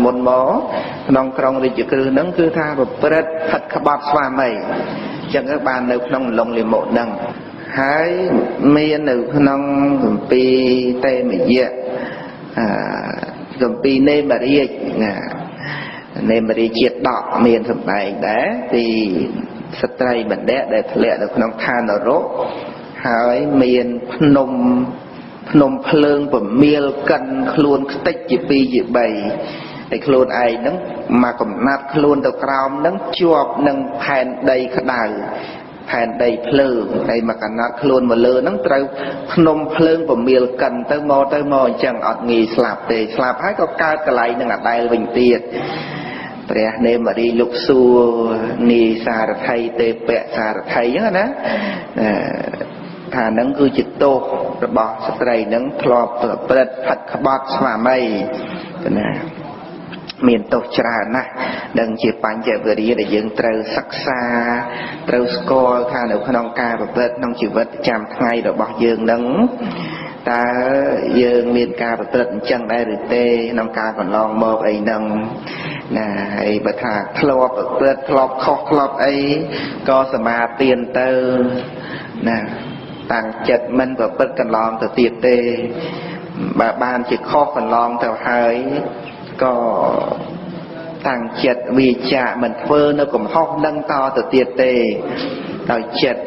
មុនមកក្នុងក្រុងរាជក្រឹសហ្នឹងគឺថាប្រព្រឹត្តផិតក្បត់ស្វាមីចឹងទៅបាននៅក្នុងលងលិមោហ្នឹងហើយមាននៅក្នុងគម្ពីរតេមយៈគម្ពីរនេមរាជណានេមរាជជាតិដកមានសម្ដែងដែរពីស្ត្រីបណ្ឌិតដែលធ្លាក់នៅក្នុងឋាននរកហើយមានភ្នំភ្លើងពមៀលកិនខ្លួនខ្ទេចជា2ជា3ហើយខ្លួនឯងហ្នឹងមកកំណាត់ខ្លួនទៅក្រោមហ្នឹងជាប់នឹងផែនដីក្តៅផែនដីភ្លើងហើយមកកំណាត់ខ្លួនមកលើហ្នឹងត្រូវភ្នំភ្លើងពមៀលកិនទៅមកអញ្ចឹងអត់ងាយស្លាប់ទេស្លាប់ហើយក៏កើតកន្លែងនឹងអដែលវិញទៀតព្រះនេមរីលោកសួរនីសារថៃទេពៈសារថៃអញ្ចឹងណាថាហ្នឹងគឺជាទោសរបស់ស្ត្រីហ្នឹងធ្លាប់ប្រព្រឹត្តផិតក្បត់ស្វាមីណាមានទោសច្រើនណាស់ដឹងជាបញ្ចវរិយដែលយើងត្រូវសិក្សាត្រូវស្គាល់ថានៅក្នុងការប្រព្រឹត្តក្នុងជីវិតប្រចាំថ្ងៃរបស់យើងហ្នឹងតើយើងមានការប្រព្រឹត្តអញ្ចឹងដែរឬទេក្នុងការកន្លងមកអីហ្នឹងណាហើយបើថាធ្លាប់ប្រព្រឹត្តធ្លាប់ខុសធ្លាប់អីក៏សមាទានទៅណាតាំងចិត្តមិនប្រព្រឹត្តកន្លងទៅទៀតទេបើបានជាខុសកន្លងទៅហើយក៏តាំងចិត្តវាចាមិនធ្វើនៅកំហុសនឹងតទៅទៀតទេដោយចិត្ត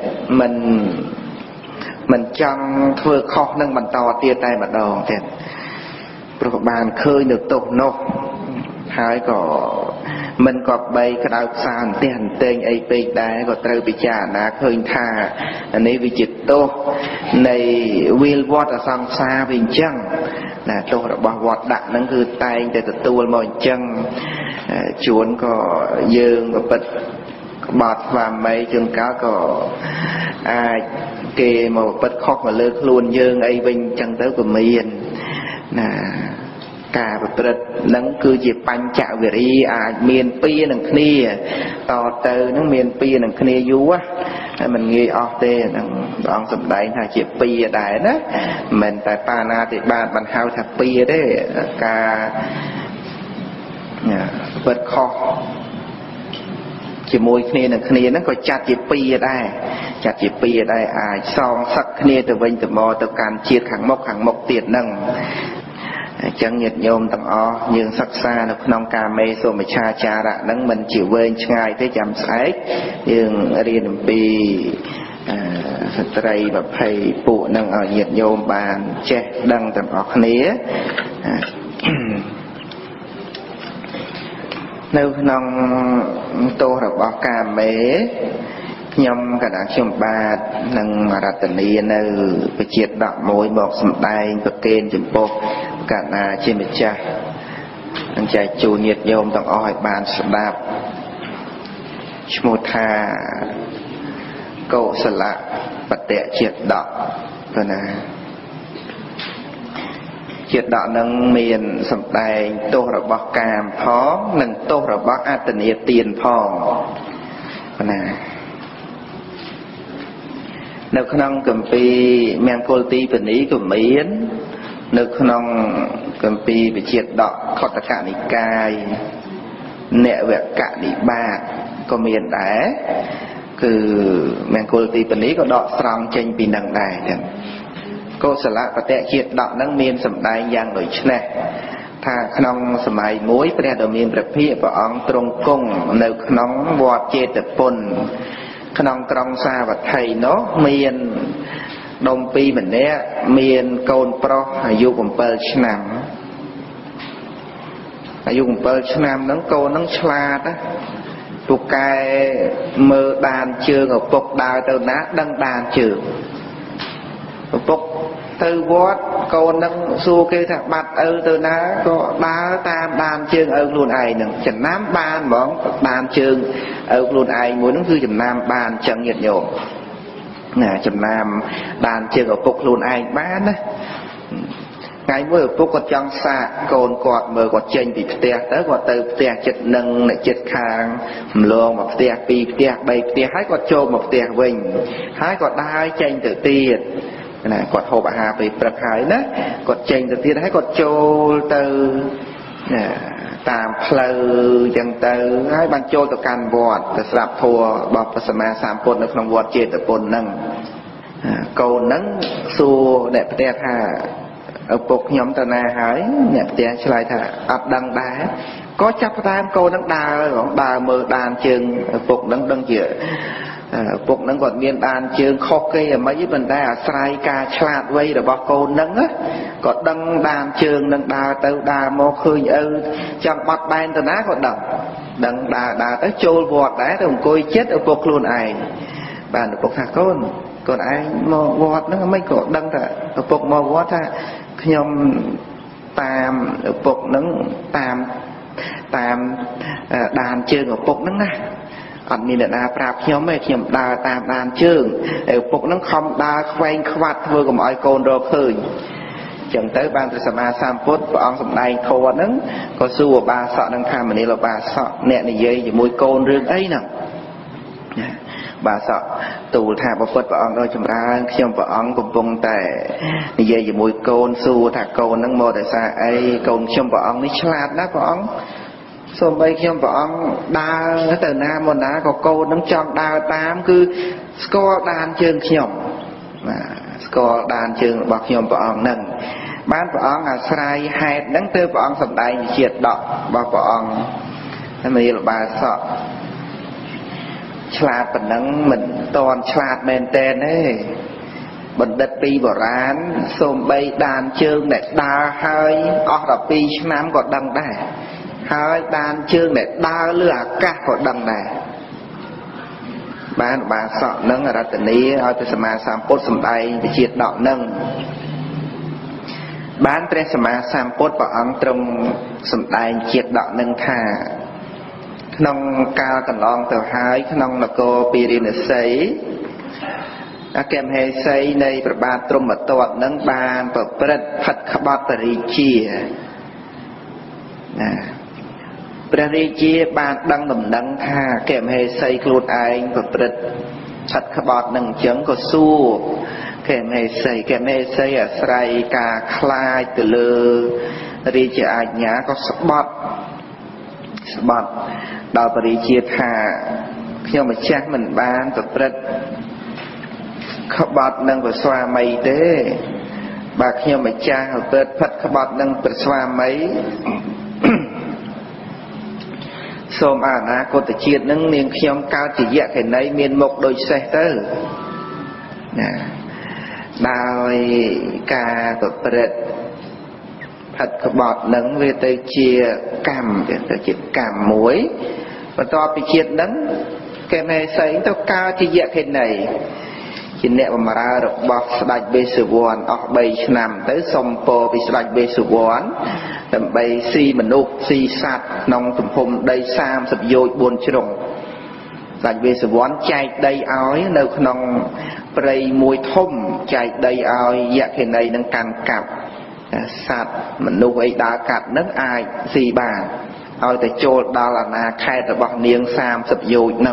មិនចង់ធ្វើខុសនឹងបន្តទៀតតែម្ដងទៀតព្រោះបានឃើញនៅទោសនោះហើយក៏មិនក៏បីក្តៅផ្សាអន្ទះអន្ទែងអីពេកដែរក៏ត្រូវពិចារណាឃើញថានេះវាជាទោសនៃវិលវត្តអសង្សារវាអញ្ចឹងណាទោសរបស់វត្តដាក់ហ្នឹងគឺតែងតែទទួលមកអញ្ចឹងជួនក៏យើងក៏ពិតក្បត់ស្វាមីជួនកាលក៏អាចគេមកពិតខុសមកលើខ្លួនយើងអីវិញអញ្ចឹងទៅក៏មានណាការប្រព្រឹត្តហ្នឹងគឺជាបញ្ចវរីអាចមានពីរនឹងគ្នាតទៅហ្នឹងមានពីរនឹងគ្នាយូរហើយមិនងាយអស់ទេហ្នឹងព្រះអង្គសម្ដែងថាជាពីរដែរណាមិនតែបាណាតិបាតបានហៅថាពីរទេការប្រព្រឹត្តខុសជាមួយគ្នានឹងគ្នាហ្នឹងក៏ចាត់ជាពីរដែរអាចសងសឹកគ្នាទៅវិញទៅមកទៅកាន់ជាតិខាងមុខទៀតហ្នឹងអញ្ចឹងញាតិញោមទាំងអស់យើងសិក្សានៅក្នុងកាមេសុមិច្ឆាចារៈហ្នឹងមិនជាវែងឆ្ងាយទេចាំស្អែកយើងរៀនអំពីស្ត្រី20ពួកហ្នឹងឲ្យញាតិញោមបានចេះដឹងទាំងអស់គ្នានៅក្នុងទោសរបស់កាមេខ្ញុំកណ្ដាលខ្ញុំបាទនឹងរតនីនៅវិជាត11មកសម្ដែងប្រកេនចំពោះកណ្ដាលជាម្ចាស់នឹងចែកជូនញាតិញោមទាំងអស់ឲ្យបានស្ដាប់ឈ្មោះថាកុសលបតៈជាតទៅណាជាតនឹងមានសម្ដែងទោសរបស់កាមផងនិងទោសរបស់អត្តនីទានផងណានៅក្នុងគម្ពីរមង្គលទីបនីក៏មាននៅក្នុងគម្ពីរវិជាតខុទ្ទកនិកាយនវកនិបាតក៏មានដែរគឺមង្គលទីបនីក៏ដកស្រង់ចេញពីនឹងដែរចឹងកុសលបតៈជាតនឹងមានសម្ដែងយ៉ាងដូចនេះថាក្នុងសម័យមួយព្រះដ៏មានព្រះភិក្ខព្រះអង្គទ្រង់គង់នៅក្នុងវត្តចេតពុនក្នុងក្រុងសាវត្ថីនោះមានដុំពីរម្នាក់មានកូនប្រុសអាយុ7ឆ្នាំហ្នឹងកូនហ្នឹងឆ្លាតពូកែមើលដានជើងឪពុកដើរទៅណាដឹងដានជើងឪពុកទៅវត្តកូនហ្នឹងសួរគេថាបាត់ឪទៅណាក៏ដើរតាមដានជើងឪខ្លួនឯងហ្នឹងចំណាំបានហ្មងដានជើងឪខ្លួនឯងមួយហ្នឹងគឺចំណាំបានចឹងញាតិញោមណាចំណាំដានជើងឪពុកខ្លួនឯងបានណាថ្ងៃមួយឪពុកគាត់ចង់សាកកូនគាត់មើលគាត់ចេញពីផ្ទះទៅគាត់ទៅផ្ទះចិត្តនឹងអ្នកចិត្តខាងម្លងមកផ្ទះ2ផ្ទះ3ផ្ទះហើយគាត់ចូលមកផ្ទះវិញហើយគាត់ដើរចេញទៅទៀតណាគាត់ហូបអាហារពេលព្រឹកហើយណាគាត់ចេញទៅទៀតហើយគាត់ចូលទៅតាមផ្លូវចឹងទៅហើយបានចូលទៅកាន់វត្តទៅស្ដាប់ធម៌របស់ព្រះសម្មាសម្ពុទ្ធនៅក្នុងវត្តចេតពុនហ្នឹងកូនហ្នឹងសួរអ្នកផ្ទះថាឪពុកខ្ញុំទៅណាហើយអ្នកផ្ទះឆ្លើយថាអត់ដឹងដែរក៏ចាប់ផ្ដើមកូនហ្នឹងដើរមើលដានជើងឪពុកហ្នឹងដឹងជាឪពុកហ្នឹងគាត់មានដានជើងខុសគេអ្មិនប៉ុន្តែអាស្រ័យការឆ្លាតវៃរបស់កូនហ្នឹងគាត់ដឹងដានជើងហ្នឹងដើរទៅដើរមកឃើញឪចង់បាត់បែនទៅណាក៏ដឹងដើរទៅចូលវត្តដែរទៅអង្គុយចិត្តឪពុកខ្លួនឯងបានឪពុកថាកូនឯងមកវត្តហ្នឹងមិនក៏ដឹងថាឪពុកមកវត្តថាខ្ញុំតាមឪពុកហ្នឹងតាមដានជើងឪពុកហ្នឹងណាអត់មានអ្នកណាប្រាប់ខ្ញុំទេខ្ញុំដើរតាមដានជើងឪពុកហ្នឹងខំដើរខ្វែងខ្វាត់ធ្វើកុំឲ្យកូនរកឃើញចឹងទៅបានព្រះសម្មាសម្ពុទ្ធព្រះអង្គសម្ដែងធម៌ហ្នឹងក៏សួរឧបាសកនឹងថាមនាលឧបាសកអ្នកនិយាយជាមួយកូនរឿងអីហ្នឹងបាសកទូលថាពុទ្ធព្រះអង្គដ៏ចម្រើនខ្ញុំព្រះអង្គកំពុងតែនិយាយជាមួយកូនសួរថាកូនហ្នឹងមកដោយសារអីកូនខ្ញុំព្រះអង្គនេះឆ្លាតណាស់ព្រះអង្គសូម្បីខ្ញុំព្រះអង្គដើរទៅណាមកណាក៏កូនហ្នឹងចង់ដើរតាមគឺស្គាល់ដានជើងខ្ញុំស្គាល់ដានជើងរបស់ខ្ញុំព្រះអង្គហ្នឹងបានព្រះអង្គអាស្រ័យហេតុហ្នឹងទើបព្រះអង្គសម្ដែងជាដករបស់ព្រះអង្គហើយមានលបាសកឆ្លាតប៉ុណ្ណឹងមិនតន់ឆ្លាតមែនតើទេបណ្ឌិតពីបុរាណសូម្បីដានជើងដែលដើរហើយអស់12ឆ្នាំក៏ដឹងដែរហើយដានជើងដែលដើរលើអាកាសក៏ដឹងដែរបានបាសកនឹងរតនីឲ្យព្រះសម្មាសម្ពុទ្ធសម្ដែងវិជាដកនឹងបានព្រះសម្មាសម្ពុទ្ធព្រះអង្គទ្រង់សម្ដែងជាដកនឹងថាក្នុងកាលកន្លងទៅហើយក្នុងនគរពារាណសីអគ្គមហេសីនៃព្រះបាទទ្រមទត្តនឹងបានប្រព្រឹត្តផិតក្បត់បរិជាណាព្រះរាជាបានដឹងដំណឹងថាអគ្គមហេសីខ្លួនឯងប្រព្រឹត្តផិតក្បត់នឹងអញ្ចឹងក៏សួរអគ្គមហេសីអាស្រ័យការខ្លាចទៅលើរាជាអាជ្ញាក៏ស្បត់ដល់ព្រះរាជាថាខ្ញុំម្ចាស់មិនបានប្រព្រឹត្តក្បត់នឹងព្រះស្វាមីទេបើខ្ញុំម្ចាស់ប្រព្រឹត្តផិតក្បត់នឹងព្រះស្វាមីសូមអនាគតជាតិនឹងនាងខ្ញុំកើតជាយក្ខិនីមានមុខដូចសេះទៅណាដោយការប្រព្រឹត្តផិតក្បត់នឹងវាទៅជាកម្មទៅជាកម្មមួយបន្ទាប់ពីជាតិនឹងគេមេសីទៅកើតជាយក្ខិនីជាអ្នកបម្រើរបស់ស្ដេចបេសវ័នអស់3ឆ្នាំទៅសុំពរពីស្ដេចបេសវ័នដើម្បីស៊ីមនុស្សស៊ីសត្វក្នុងទំហំដី30យោជន៍4ជ្រុងស្ដេចបេសវ័នចែកដីឲ្យនៅក្នុងព្រៃមួយធំចែកដីឲ្យយក្ខិនីនឹងកាន់កាប់សត្វមនុស្សអីដើរកាត់នឹងអាចស៊ីបានឲ្យតែចូលដល់អាណាខេត្តរបស់នាង30យោជន៍នឹង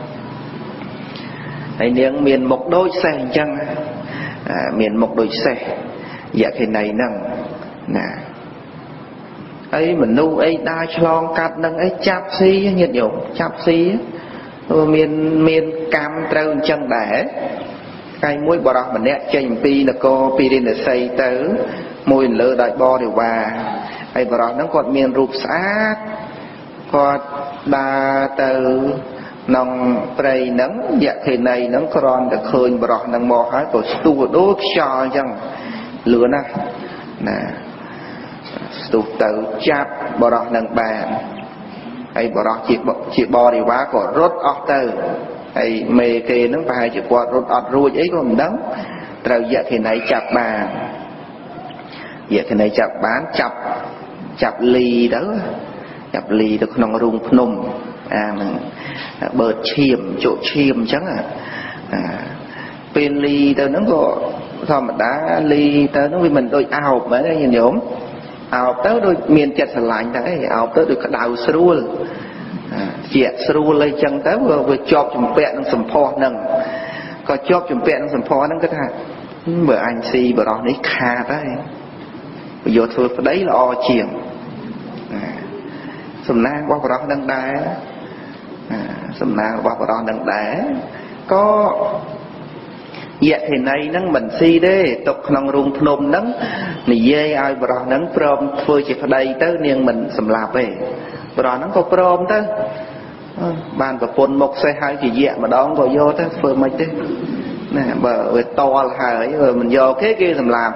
ហើយនាងមានមុខដូចសេះអញ្ចឹងមានមុខដូចសេះយក្ខិនីនឹងណាហើយមនុស្សអីដើរឆ្លងកាត់នឹងអីចាប់ស៊ីញាតិញោមចាប់ស៊ីមានកម្មត្រូវអញ្ចឹងដែរថ្ងៃមួយបរិះម្នាក់ចេញពីនគរពារាណសីទៅមួយលើដោយបរិវារហើយបរិះហ្នឹងគាត់មានរូបស្អាតគាត់ដើរទៅក្នុងព្រៃហ្នឹងយក្ខិនីហ្នឹងគ្រាន់តែឃើញបរិះហ្នឹងមកហើយក៏ស្ទុះដូចខ្យល់អញ្ចឹងលឿនណាស់ណាស្ទុះទៅចាប់បរិះហ្នឹងបានហើយបរិះជាបរិវារក៏រត់អស់ទៅហើយមេគេហ្នឹងប្រហែលជាគាត់រត់អត់រួចអីក៏មិនដឹងត្រូវយក្ខិនីចាប់បានយក្ខិនីចាប់បានចាប់លីទៅក្នុងរូងភ្នំហ្នឹងបើឈាមជក់ឈាមអញ្ចឹងពេលលីទៅហ្នឹងក៏ធម្មតាលីទៅហ្នឹងវាមិនដូចអោបមែនទេញោមអោបទៅដូចមានចិត្តស្រឡាញ់តែអោបទៅដូចក្តៅស្រួលជាស្រួលអីចឹងទៅវាជាប់ជំពាក់នឹងសម្ផស្សហ្នឹងក៏ជាប់ជំពាក់នឹងសម្ផស្សហ្នឹងគាត់ថាបើអញស៊ីបរោះនេះខាតហើយយកធ្វើប្តីល្អជាងសំណាងរបស់បរោះនឹងដែរសំណាងរបស់បរោះនឹងដែរក៏យៈខេណីហ្នឹងមិនស៊ីទេទុកក្នុងរូងភ្នំហ្នឹងនិយាយឲ្យបរោះហ្នឹងព្រមធ្វើជាប្តីទៅនាងមិនសម្លាប់ទេបរោះហ្នឹងក៏ព្រមទៅបានប្រពន្ធមកសេះឲ្យជាយៈម្ដងក៏យកទៅធ្វើមិនទេណាបើវាតល់ហើយមិនយកគេសម្លាប់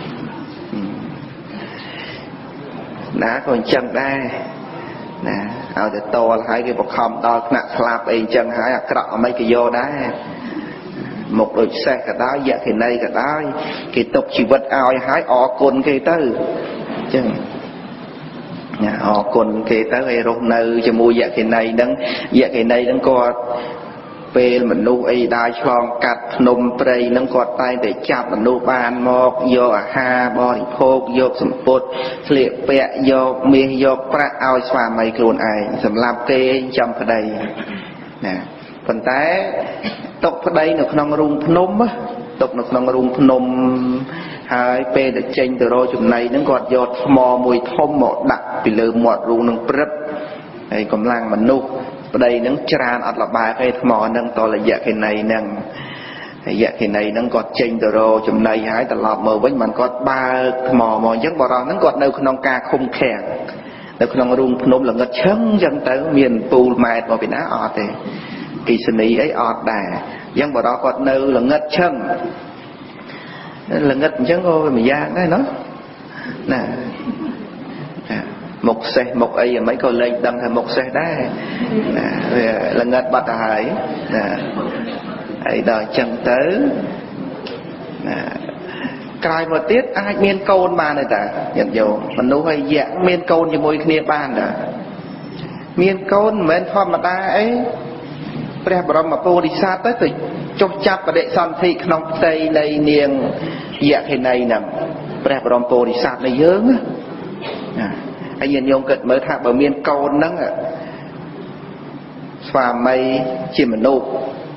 ណាក៏អញ្ចឹងដែរណាឲ្យទៅតល់ហើយគេបខំដល់ថ្នាក់ស្លាប់អីអញ្ចឹងហើយអាក្រក់អ្វីក៏យកដែរមកដូចសេះក៏ដោយយៈខេណីក៏ដោយគេទុកជីវិតឲ្យហើយអរគុណគេទៅអញ្ចឹងណាអរគុណគេទៅឲ្យរស់នៅជាមួយយៈខេណីហ្នឹងយៈខេណីហ្នឹងគាត់ពេលមនុស្សអីដើរឆ្លងកាត់ភ្នំព្រៃហ្នឹងគាត់តែងតែចាប់មនុស្សបានមកយកអាហារបរិភោគយកសម្ពុតស្លៀកពាក់យកមាសយកប្រាក់ឲ្យស្វាមីខ្លួនឯងសម្រាប់គេចំប្តីណាប៉ុន្តែຕົកប្តីនៅក្នុងរូងភ្នំຕົកនៅក្នុងរូងភ្នំហើយពេលទៅចេញទៅរកចំណីហ្នឹងគាត់យកថ្មមួយធំមកដាក់ពីលើមាត់រូងនឹងព្រឹបហើយកម្លាំងមនុស្សប្តីហ្នឹងច្រានអត់លបែកទេថ្មហ្នឹងតរយៈខេណីហ្នឹងហើយយៈខេណីហ្នឹងគាត់ចេញទៅរកចំណីហើយត្រឡប់មកវិញមិនគាត់បើកថ្មមកអញ្ចឹងបរិសុទ្ធហ្នឹងគាត់នៅក្នុងការឃុំឃាំងនៅក្នុងរូងភ្នំល្ងិតឈឹងអញ្ចឹងទៅមានពូលម៉ែតមកពីណាអត់ទេគិសនីអីអត់ដែរអញ្ចឹងបរិសុទ្ធគាត់នៅល្ងិតឈឹងល្ងិតអញ្ចឹងក៏វាមួយយ៉ាងដែរណាណាមុខសេះមុខអីអ្វីក៏លែងដឹងថាមុខសេះដែរណាវាល្ងិតបាត់ទៅហើយណាហើយដល់អញ្ចឹងទៅណាក្រោយមកទៀតអាចមានកូនបានទេតាញាតិញោមមនុស្សហើយយៈមានកូនជាមួយគ្នាបានតាមានកូនមិនមែនធម្មតាអីព្រះបរមពុរិស័ទទៅចុះចាប់បដិសន្ធិក្នុងផ្ទៃនៃនាងយៈខេណីហ្នឹងព្រះបរមពុរិស័ទនៃយើងណាហើយញាតិញោមគិតមើលថាបើមានកូនហ្នឹងស្វាមីជាមនុស្ស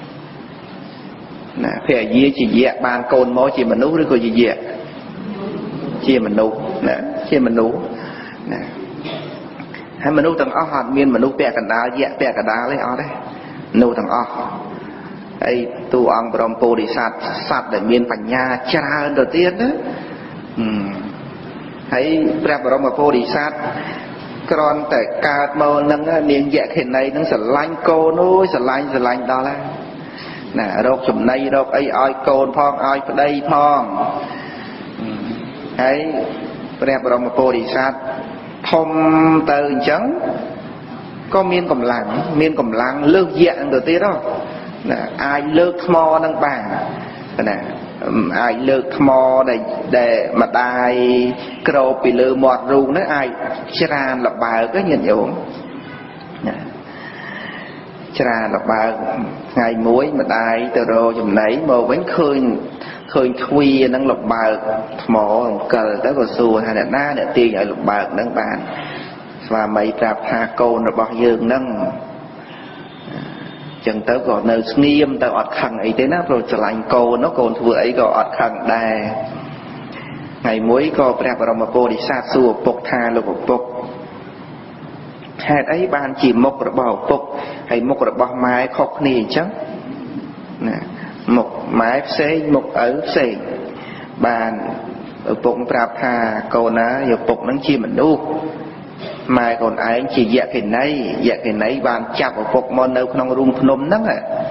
ណាភរិយាជាយៈបានកូនមកជាមនុស្សឬក៏ជាយៈជាមនុស្សណាជាមនុស្សណាហើយមនុស្សទាំងអស់អត់មានមនុស្សពាក់កណ្ដាលយៈពាក់កណ្ដាលទេអត់ទេមនុស្សទាំងអស់ហើយតួអង្គបរមពុរិស័ទសត្វដែលមានបញ្ញាច្រើនទៅទៀតណាហើយព្រះបរមពុរិស័ទគ្រាន់តែកើតមកនឹងនាងយៈខេណីនឹងស្រឡាញ់កូនអូយស្រឡាញ់ដល់ហើយណារកចំណីរកអីឲ្យកូនផងឲ្យប្តីផងហើយព្រះបរមពុរិស័ទធំទៅអញ្ចឹងក៏មានកម្លាំងលើកយៈទៅទៀតណាអាចលើកថ្មនឹងបានណាអាចលើកថ្មដែលម្ដាយក្រោបពីលើមាត់រូងហ្នឹងអាចច្រានលបើកញាតិញោមណាច្រានលបើកថ្ងៃមួយម្ដាយទៅរកចំណីមកវិញឃើញទ្វារហ្នឹងលបើកថ្មអង្គិលទៅក៏សួរថាអ្នកណាអ្នកទាញឲ្យលបើកហ្នឹងបានស្វាមីប្រាប់ថាកូនរបស់យើងហ្នឹងចឹងទៅក៏នៅស្ងៀមទៅអត់ខឹងអីទេណាព្រោះស្រឡាញ់កូនកូនធ្វើអីក៏អត់ខឹងដែរថ្ងៃមួយក៏ព្រះបរមពុរិស័ទសួរឪពុកថាលោកឪពុកហេតុអីបានជាមុខរបស់ឪពុកហើយមុខរបស់ម៉ែខុសគ្នាអញ្ចឹងណាមុខម៉ែផ្សេងមុខឪផ្សេងបានឪពុកប្រាប់ថាកូនណាឪពុកនឹងជាមនុស្សម៉ែកូនឯងជាយៈខេណីបានចាប់ឪពុកមកនៅក្នុងរូងភ្នំហ្នឹង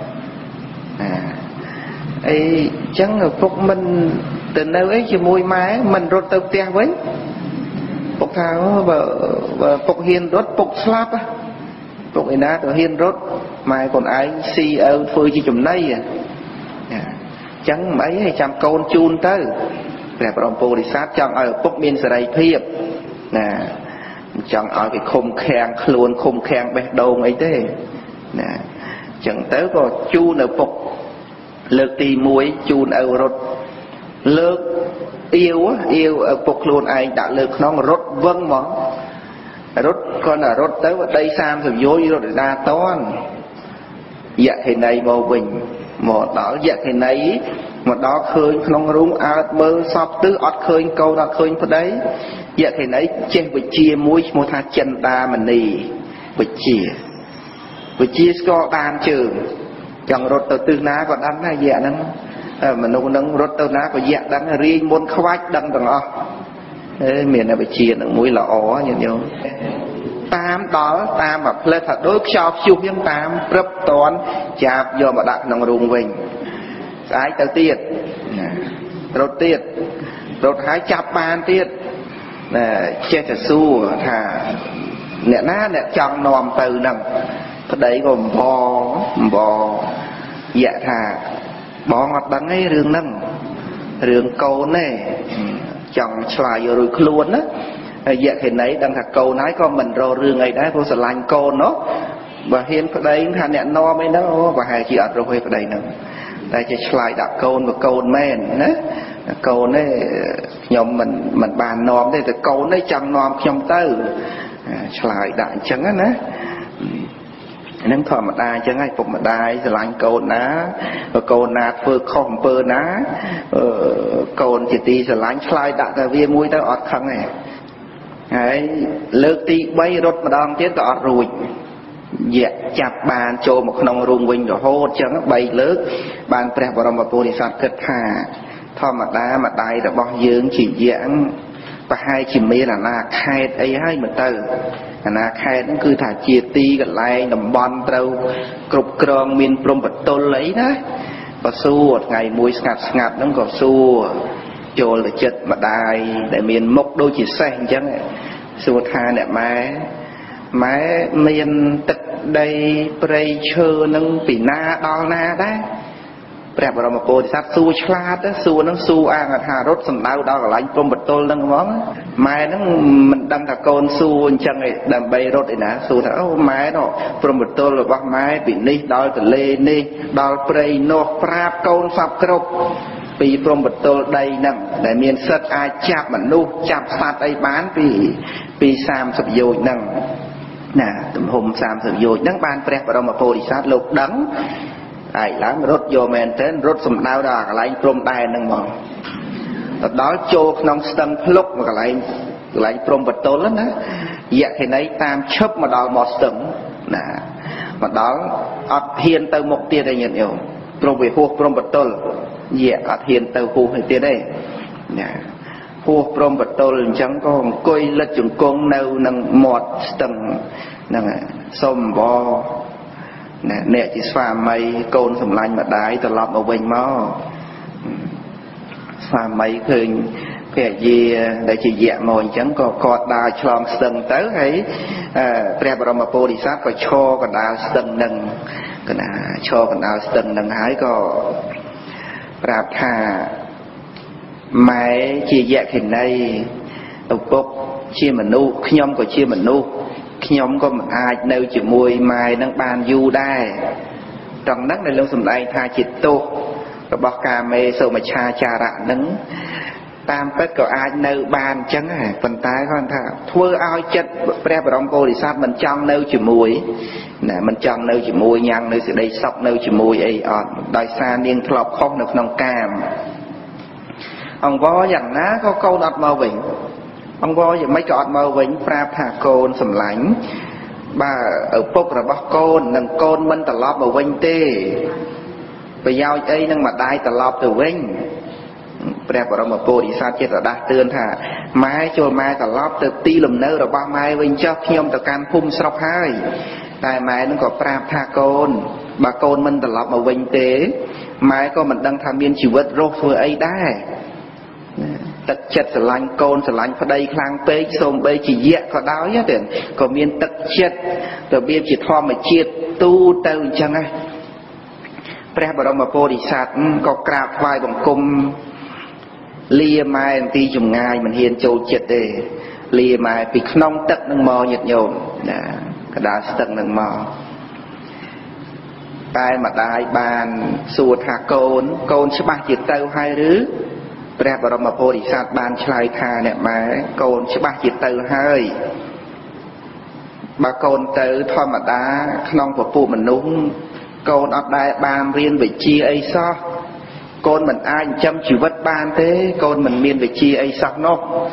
អីចឹងឪពុកមិនទៅនៅអីជាមួយម៉ែមិនរត់ទៅផ្ទះវិញពុកថាបើពុកហ៊ានរត់ពុកស្លាប់ពុកឯណាទៅហ៊ានរត់ម៉ែកូនឯងស៊ីឪធ្វើជាចំណីចឹងមិនអីចាំកូនជូនទៅព្រះបរមពុរិស័ទចង់ឲ្យឪពុកមានសេរីភាពណាចង់ឲ្យគេឃុំឃាំងខ្លួនឃុំឃាំងបេះដូងអីទេណាចឹងទៅក៏ជូនឪពុកលើកទី1ជូនឪរត់លើកអៀវឪពុកខ្លួនឯងដាក់លើក្នុងរត់វឹងមករត់គាត់រត់ទៅដី30យោជរត់ដាតន់យៈខេណីមកវិញមកដល់យៈខេណីមកដល់ឃើញក្នុងរូងអើតមើលសពទិសអត់ឃើញកូនអត់ឃើញប្តី vậy thì nấy che với chia mũi một tha chân ta mình đi với chia có đàn trường chẳng rốt từ từ ná còn đắng hay dạ nắng mà nó nâng rốt từ ná có dạ đắng riêng muốn khoách đắng đằng o miền này với chia nó mũi là ó như nhau tam đó tam mà lên thật đối cho chụp những tam rất toán chạp do mà đặt nông rùng mình cái đầu tiên rồi hãy chạp bàn tiết che thật xu thà nè ná nè trong nòm từ nằm đấy gồm bò dạ thà bò ngọt đắng ấy rương nâng rương câu này chồng xoài rồi luôn á dạ thì nấy đang thật câu nói con mình rồi rương ấy đấy cô sẽ lành cô nó và hiện ở đây thà nè no mấy đó và hai chị ở rồi ở đây nè đây chỉ xoài đặt câu và câu men đấy câu này nhóm mình bàn nòm đây thì câu này chẳng nòm trong tư xoài đại chẳng á nè nâng thọ mà đai chẳng ai phục mà đai sẽ lạnh câu ná và câu nát phơ không phơ ná câu chỉ ti sẽ lạnh xoài đại là vì mũi tao ọt khăn này đấy lược ti bay rốt mà đang tiến tọt rồi dạ chạp bàn cho một nông rung vinh rồi hô chẳng bay lược bàn prep vào mà bồ đi sát kết hà thọ mà đai là bao dưỡng chỉ dạng và hai chỉ mê là khai ấy hai mà từ là khai nó cứ thả chia ti gần lại nằm bon trâu cục crong miền prom bật tôn lấy đó và xua ngày mũi ngạt nó còn xua cho là chất mà đai để miền mốc đôi chỉ xanh chẳng xua tha nè má miền tật đây prey chơ nâng bị na đo na đấy đẹp vào một cô thì sát xua chlat đó xua nó xua ăn hà rốt sầm đau đau là anh prom bật tôn nâng món mai nó mình đâm thà con xua chân này đầm bay rốt này nè xua thà mai nó prom bật tôn là bác mai bị ní đau từ lê ní đau prey nó prap con sập crop bị prom bật tôn đây nè để miền sắt ai chạp mà nu chạp sát ai bán vì sam sập dồi nè nè tụm hôm sam sập dồi nắng ban đẹp vào một cô thì sát lục đắng ai lắm rốt vô men tên rốt sầm đau đó cái lại prom đai nâng mòn đó cho nông sân lúc mà cái lại prom bật tôn lắm á dạ thì nấy tam chớp mà đào một sừng nè mà đó hiền từ một tia đây nhận hiểu prom về hô prom bật tôn dạ hiền từ hô hay tia đây nè hô prom bật tôn chẳng có coi lật chừng con nâu nâng một sừng nè xôm bò nè chỉ xóa mây côn sầm lanh mà đái từ lọp ở bên máu xóa mây khơi cái gì để chỉ dạng ngồi chẳng có cọt đào tròn sừng tới hay Prep Ramapo đi sát có cho còn đào sừng nâng cái nào cho còn đào sừng nâng hái có Prep thà máy chỉ dạng hình này ở bốc chia mình nu nhom có chia mình nu nhóm có một ai nêu chỉ mùi mai nâng bàn du đai trong đất này lâu sầm đây tha chít tô rồi bọc cà mê sâu mà cha rạ nâng tam tất có ai nêu bàn chẳng à phần tái con thà thưa ai chất Prep Ramapo thì sát mình trong nêu chỉ mùi nè mình trong nêu chỉ mùi nhang nêu sự đây sọc nêu chỉ mùi ấy đòi xa niên thọp không được nông cam ông có rằng ná có câu đặt màu vĩnh ông có giờ mấy trọt màu vĩnh Prep thà côn sầm lánh bà ở phúc là bác côn nâng côn mình tà lọp màu vĩnh tê bây giờ ấy nâng mà đai tà lọp từ vĩnh Prep ở một bộ đi sát chết là đã tương thà mai cho mai tà lọp từ ti lùm nơ rồi ba mai vĩnh cho nhom tà can phum sọc hai tại mai nó có Prep thà côn bà côn mình tà lọp màu vĩnh tê mai có mình đang tham miên chịu vật rốt vừa ấy đai tật chất sẽ lành côn sẽ lành vào đây khang bê xôm bê chỉ dẹ có đáo nhất đến có miền tật chất rồi biên chỉ thoa mà chiết tu từ chẳng ai Prep Ramapo đi sát có crap vai bằng cung lia mai tí dùng ngay mình hiền châu chết để lia mai bị nông tật nâng mò nhiệt nhộn cái đá tật nâng mò tai mà đai bàn xua thả côn sẽ bác chiết tâu hai rứ Prep Ramapo đi sát bàn chlai thà nè mà côn sẽ bác chiết tâu hai bà côn tới thoa mà đá nông của phụ mình núng côn ở đây bàn riêng về chia ấy so côn mình ai chăm chịu vất ban thế côn mình miên về chia ấy sọc nó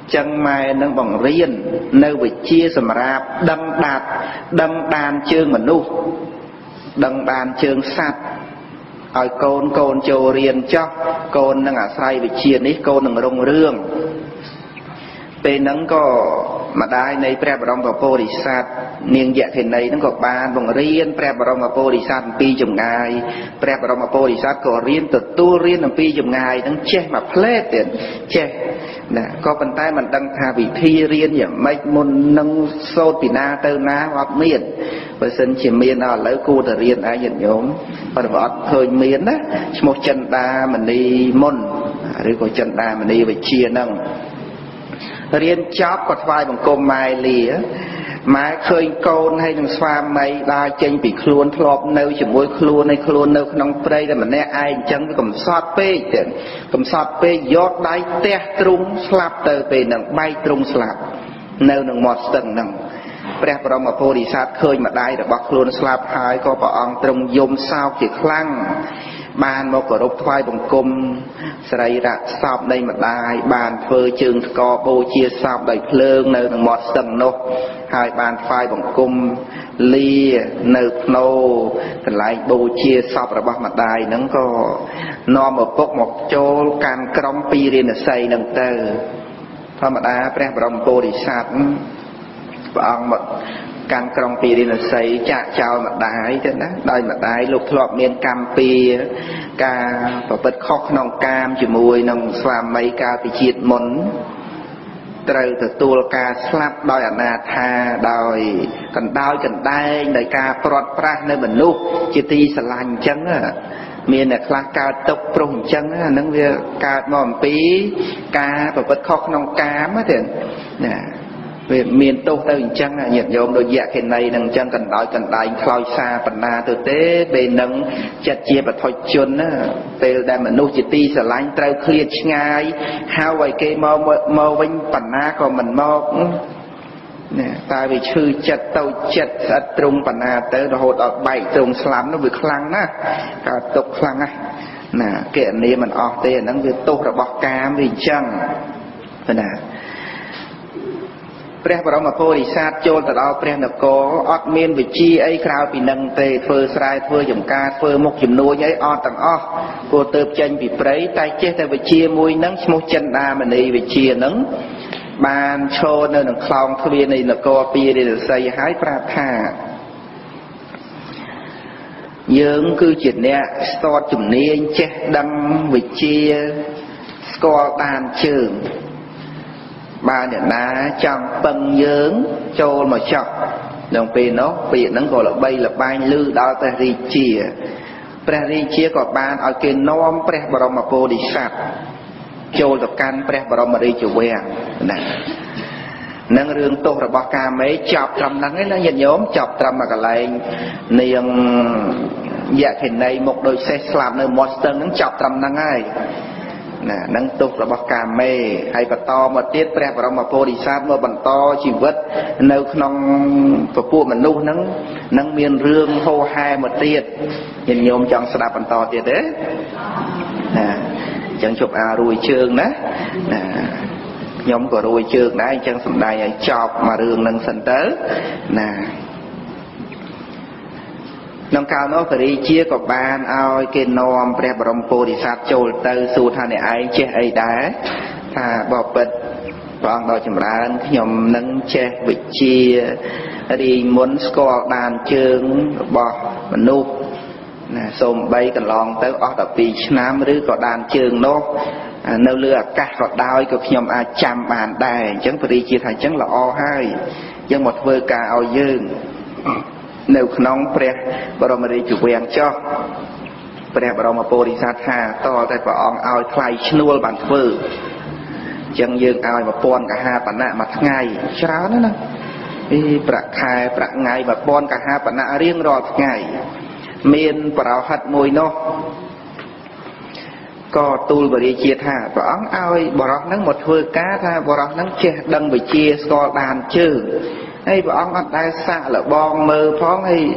ចឹងម៉ែនឹងបង្រៀននៅវិជ្ជាសម្រាប់ដឹងដានជើងមនុស្សដឹងដានជើងសត្វឲ្យកូនចូលរៀនចោះកូននឹងអាស្រ័យវិជ្ជានេះកូននឹងរុងរឿងពេលហ្នឹងក៏ម្ដាយនៃព្រះបរមពុទ្ធិសត្វនាងយក្ខិនីហ្នឹងក៏បានបង្រៀនព្រះបរមពុទ្ធិសត្វអំពីចម្ងាយព្រះបរមពុទ្ធិសត្វក៏រៀនទទួលរៀនអំពីចម្ងាយហ្នឹងចេះមួយផ្លែតទៀតចេះណាក៏ប៉ុន្តែមិនដឹងថាវិធីរៀនយ៉ាងម៉េចមុននឹងសូត្រពីណាទៅណាអត់មានបើសិនជាមានដល់ឥឡូវគួរតែរៀនឯងញាតិញោមប៉ុន្តែអត់ឃើញមានណាឈ្មោះចិន្តាមនីមុនឬក៏ចិន្តាមនីវិជ្ជាហ្នឹងរៀនចប់ក៏ថ្វាយបង្គំម៉ែលាម៉ែឃើញកូនហើយនឹងស្វាមីដើរចេញពីខ្លួនធ្លាប់នៅជាមួយខ្លួននៅក្នុងព្រៃតែម្នាក់ឯងអញ្ចឹងវាកំសត់ពេកទៀតកំសត់ពេកយកដៃទះទ្រុងស្លាប់ទៅពេលហ្នឹងបែកទ្រុងស្លាប់នៅនឹងមាត់ស្ទឹងហ្នឹងព្រះបរមពុទ្ធិសត្វឃើញម្ដាយរបស់ខ្លួនស្លាប់ហើយក៏ព្រះអង្គទ្រង់យំសោកជាខ្លាំងបានមកគោរពថ្វាយបង្គំសរីរៈសពនៃម្ដាយបានធ្វើជើងថ្កបូជាសពដោយភ្លើងនៅក្នុងមាត់ស្ទឹងនោះហើយបានថ្វាយបង្គំលានៅភ្នោកន្លែងបូជាសពរបស់ម្ដាយហ្នឹងក៏នាំឪពុកមកចូលកាន់ក្រុមពីរាណសីហ្នឹងទៅធម្មតាព្រះបរមពុទ្ធិសត្វព្រះអង្គមកកាន់ក្រុងពីរិណសីចាក់ចោលម្ដាយទៅណាដោយម្ដាយលោកធ្លាប់មានកម្មពីការប្រព្រឹត្តខុសក្នុងកាមជាមួយនឹងស្វាមីកាលពីជាតិមុនត្រូវទទួលការស្លាប់ដោយអនាថាដោយកណ្ដោយកណ្ដែងដោយការព្រាត់ប្រាសនៅមនុស្សជាទីស្រឡាញ់អញ្ចឹងមានអ្នកខ្លះកើតទុកព្រោះអញ្ចឹងហ្នឹងវាកើតមកអំពីការប្រព្រឹត្តខុសក្នុងកាមទេណាវាមានទោសទៅអញ្ចឹងញាតិញោមដូចយក្ខិនីនឹងអញ្ចឹងកណ្ដោយកណ្ដែងខ្លោចសារបណ្ណាទៅទេពេលនឹងចិត្តជាបឋិជនណាពេលដែលមនុស្សជាទីស្រឡាញ់ត្រូវឃ្លាតឆ្ងាយហៅឲ្យគេមកវិញបណ្ណាក៏មិនមកណាតែវាឈឺចិត្តទៅចិត្តស្អិតទ្រង់បណ្ណាទៅរហូតដល់បែកទ្រង់ស្លាប់នោះវាខ្លាំងណាស់កើតទុកខ្លាំងណាស់ណាគណនាមិនអស់ទេអាហ្នឹងវាទោសរបស់កាមវាអញ្ចឹងណាព្រះបរមពុទ្ធិសត្វចូលទៅដល់ព្រះនគរអត់មានវិជ្ជាអីក្រៅពីនឹងទេធ្វើស្រែធ្វើចំការធ្វើមុខជំនួញអីអត់ទាំងអស់ព្រោះទៅចេញពីព្រៃតែចេះតែវិជ្ជាមួយនឹងឈ្មោះចិន្តាមនីវិជ្ជានឹងបានឈរនៅក្នុងខ្លោងទ្វារនៃនគរពីរិទ្ធសីហើយប្រាប់ថាយើងគឺជាអ្នកស្ទាត់ជំនាញចេះដឹងវិជ្ជាស្គាល់ដានជើងបានអ្នកណាចង់ពឹងយើងចូលមកចោះក្នុងពេលនោះពាក្យហ្នឹងក៏ល្បីល្បាញឮដល់ព្រះរាជាក៏បានឲ្យគេនាំព្រះបរមពុទ្ធិសត្វចូលទៅកាន់ព្រះបរមរាជវាំងណានឹងរឿងទោសរបស់កាមេចប់ត្រឹមហ្នឹងឯណាញាតិញោមចប់ត្រឹមមកកន្លែងនាងយក្ខិនីមកដូចសេះស្លាប់នៅមាត់ស្ទឹងហ្នឹងចប់ត្រឹមហ្នឹងហើយណានឹងទោសរបស់កាមេហើយបន្តមកទៀតព្រះបរមពុទ្ធិសត្វមកបន្តជីវិតនៅក្នុងពពួកមនុស្សហ្នឹងនឹងមានរឿងហូរហែមកទៀតញាតិញោមចង់ស្ដាប់បន្តទៀតទេណាអញ្ចឹងជប់រួយជើងណាណាខ្ញុំក៏រួយជើងដែរអញ្ចឹងសំដែងឲ្យចប់មករឿងហ្នឹងសិនទៅណាក្នុងកាលនោះព្រះរាជាក៏បានឲ្យគេនាំព្រះបរមពុទ្ធិសត្វចូលទៅសួរថាអ្នកឯងចេះអីដែរថាបបិទ្ធព្រះអង្គដ៏ចម្រើនខ្ញុំនឹងចេះវិជ្ជារីមុនស្គាល់ដានជើងរបស់មនុស្សណាសូម្បីកន្លងទៅអស់12ឆ្នាំឬក៏ដានជើងនោះនៅលើអាកាសក៏ដោយក៏ខ្ញុំអាចចាំបានដែរអញ្ចឹងព្រះរាជាថាអញ្ចឹងល្អហើយអញ្ចឹងមកធ្វើការឲ្យយើងនៅក្នុងព្រះបរមរាជវាំងចុះព្រះបរមពុទ្ធិសត្វថាតតែព្រះអង្គឲ្យថ្លៃឈ្នួលបានធ្វើអញ្ចឹងយើងឲ្យ1000កហាបណៈមួយថ្ងៃច្រើនណាស់ប្រាក់ខែប្រាក់ថ្ងៃ1000កហាបណៈរៀងរាល់ថ្ងៃមានបរោហិតមួយនោះក៏ទូលព្រះរាជាថាព្រះអង្គឲ្យបរោះហ្នឹងមកធ្វើការថាបរោះហ្នឹងចេះដឹងវិជ្ជាស្គាល់ដានជើងហើយព្រះអង្គអត់ដែលសាក់លបងមើលផងហើយ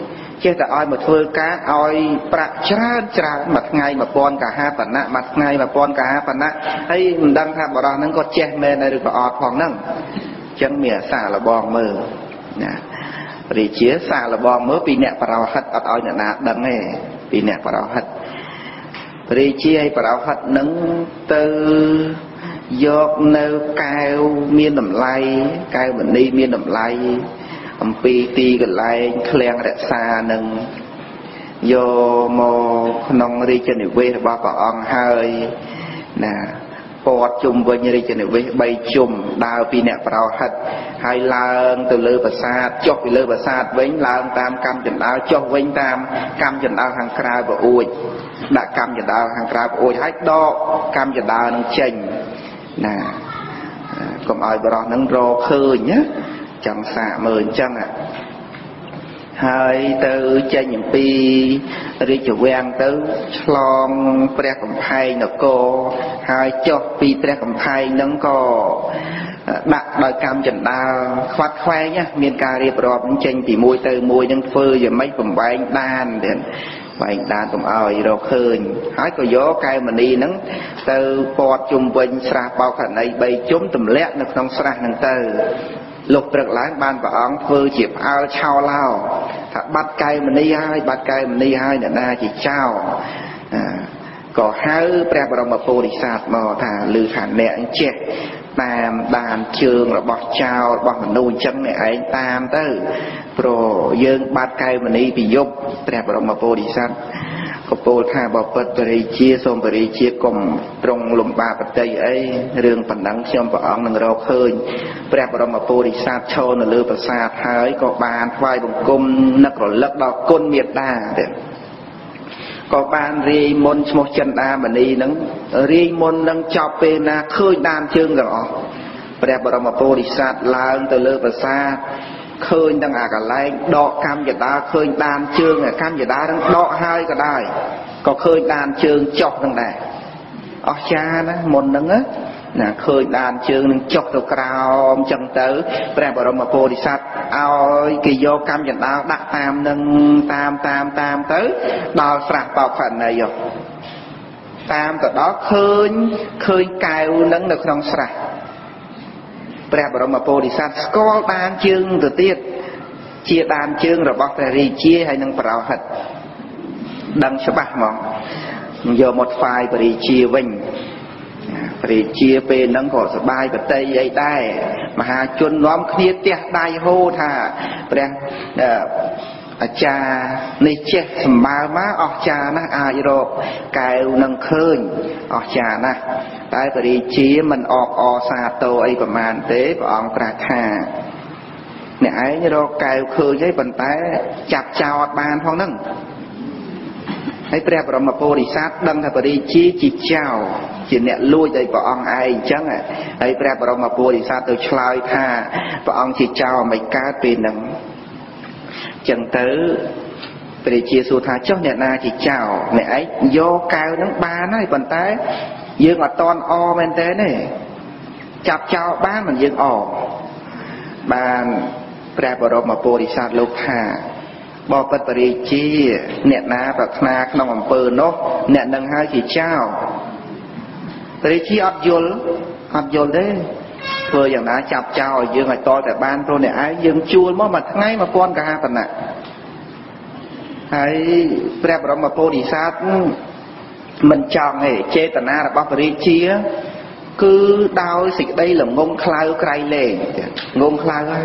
ចេះតែឲ្យមកធ្វើការឲ្យប្រាក់ច្រើនមួយថ្ងៃ1000កហាបណៈមួយថ្ងៃ1000កហាបណៈហើយមិនដឹងថាបរិះហ្នឹងគាត់ចេះមែនឬក៏អត់ផងហ្នឹងអញ្ចឹងមានអាសាលបងមើលណារាជាសាលបងមើលពីអ្នកបរោហិតអត់ឲ្យអ្នកណាដឹងទេពីអ្នកបរោហិតរាជាឲ្យបរោហិតហ្នឹងទៅយកនៅកែវមានតម្លៃកែវមณีមានតម្លៃអំពីទីកន្លែងឃ្លាំងរក្សានឹងយកមកក្នុងរាជនិវេសរបស់ព្រះអង្គហើយណាព័ទ្ធជុំវិញរាជនិវេស3ជុំដើរពីអ្នកប្រោហិតហើយឡើងទៅលើប្រាសាទចុះពីលើប្រាសាទវិញឡើងតាមកម្មចណ្ដើចុះវិញតាមកម្មចណ្ដើខាងក្រៅប្រអួចដាក់កម្មចណ្ដើខាងក្រៅប្រអួចហើយដកកម្មចណ្ដើនឹងចេញណាកុំឲ្យបរោះនឹងរកឃើញណាចង់សាកមើលអញ្ចឹងហើយទៅចេញអំពីរាជវាំងទៅឆ្លងព្រះកំផែងនគរហើយចុះពីព្រះកំផែងហ្នឹងក៏ដាក់ដោយកម្មចណ្ដើខ្វាត់ខ្វែងមានការរៀបរាប់ចេញពីមួយទៅមួយហ្នឹងធ្វើយ៉ាងម៉េចបំបែងដានទៀតបែងដានកុំឲ្យរកឃើញហើយក៏យកកែវមณีហ្នឹងទៅព័ទ្ធជុំវិញស្រះបោកខណី3ជុំទម្លាក់នៅក្នុងស្រះហ្នឹងទៅលុបព្រឹកឡើងបានព្រះអង្គធ្វើជាផ្អើលឆោឡោថាបាត់កែវមณีហើយបាត់កែវមณีហើយអ្នកណាជាចោលក៏ហៅព្រះបរមពុរិស័ទមកថាឮថាអ្នកចេះតាមដានជើងរបស់ចោលរបស់មនុស្សអញ្ចឹងអ្នកឯងតាមទៅព្រោះយើងបាត់កែវមณีពីយប់ព្រះបរមពុរិស័ទក៏ពោលថាបើពិតបរិជាសូមបរិជាកុំត្រង់លំបាកបតីអីរឿងប៉ុណ្ណឹងខ្ញុំព្រះអង្គនឹងរកឃើញព្រះបរមពុរិស័ទឈរនៅលើប្រាសាទហើយក៏បានថ្វាយបង្គំនឹករលឹកដល់គុណមេត្តាទៀតក៏បានរាយមុនឈ្មោះចិន្តាមณีនឹងរាយមុននឹងចប់ពេលណាឃើញដានជើងទាំងអស់ព្រះបរមពុរិស័ទឡើងទៅលើប្រាសាទឃើញទាំងអាកន្លែងដកកម្មយដាឃើញដានជើងកម្មយដានឹងដកហើយក៏ដែរក៏ឃើញដានជើងចុះនឹងដែរអស្ចារ្យណាមុនហ្នឹងណាឃើញដានជើងនឹងចុះទៅក្រោមចឹងទៅព្រះបរមពុរិស័ទឲ្យគេយកកម្មយដាដាក់តាមនឹងតាមទៅដល់ស្រះបោកខណីតាមទៅដល់ឃើញកែវនឹងនៅក្នុងស្រះព្រះបរមពុរិស័ទស្គាល់ដានជើងទៅទៀតជាដានជើងរបស់ព្រះរាជាហើយនឹងប្រោហិតដឹងច្បាស់ហ្មងយកមកថ្វាយព្រះរាជាវិញព្រះរាជាពេលហ្នឹងក៏សបាយបតីអីដែរមហាជននាំគ្នាទះដៃហូថាព្រះអាចារ្យនេះចេះសម្បើមកអស្ចារ្យណាស់អាចរកកែវនឹងឃើញអស្ចារ្យណាស់តែព្រះរាជាមិនអបអរសាទរអីប្រមាណទេព្រះអង្គប្រាប់ថាអ្នកឯងរកកែវឃើញហើយប៉ុន្តែចាប់ចោលអត់បានផងហ្នឹងហើយព្រះបរមពុរិស័ទដឹងថាព្រះរាជាជាចោលជាអ្នកលួចដោយព្រះអង្គឯងអញ្ចឹងហើយព្រះបរមពុរិស័ទទៅឆ្លើយថាព្រះអង្គជាចោលមិនកើតពេលហ្នឹងចឹងទៅព្រះរាជាសួរថាចុះអ្នកណាជាចោលអ្នកឯងយកកែវហ្នឹងបានហើយប៉ុន្តែយើងអត់តន់អមែនទេចាប់ចោលបានមិនយើងអបានព្រះបរមពុរិស័ទលោកថាបបិទ្ធបរិជាអ្នកណាប្រាថ្នាក្នុងអំពើនោះអ្នកនឹងហើយជាចោលបរិជាអត់យល់ទេធ្វើយ៉ាងណាចាប់ចោលឲ្យយើងឲ្យតតែបានព្រោះអ្នកឯងយើងជួលមកមួយថ្ងៃ1000កហាបណៈហើយព្រះបរមពុរិស័ទមិនចង់ទេចេតនារបស់បរិជាគឺដោយសេចក្តីល្ងងខ្លៅក្រៃលែងងងខ្លៅហើយ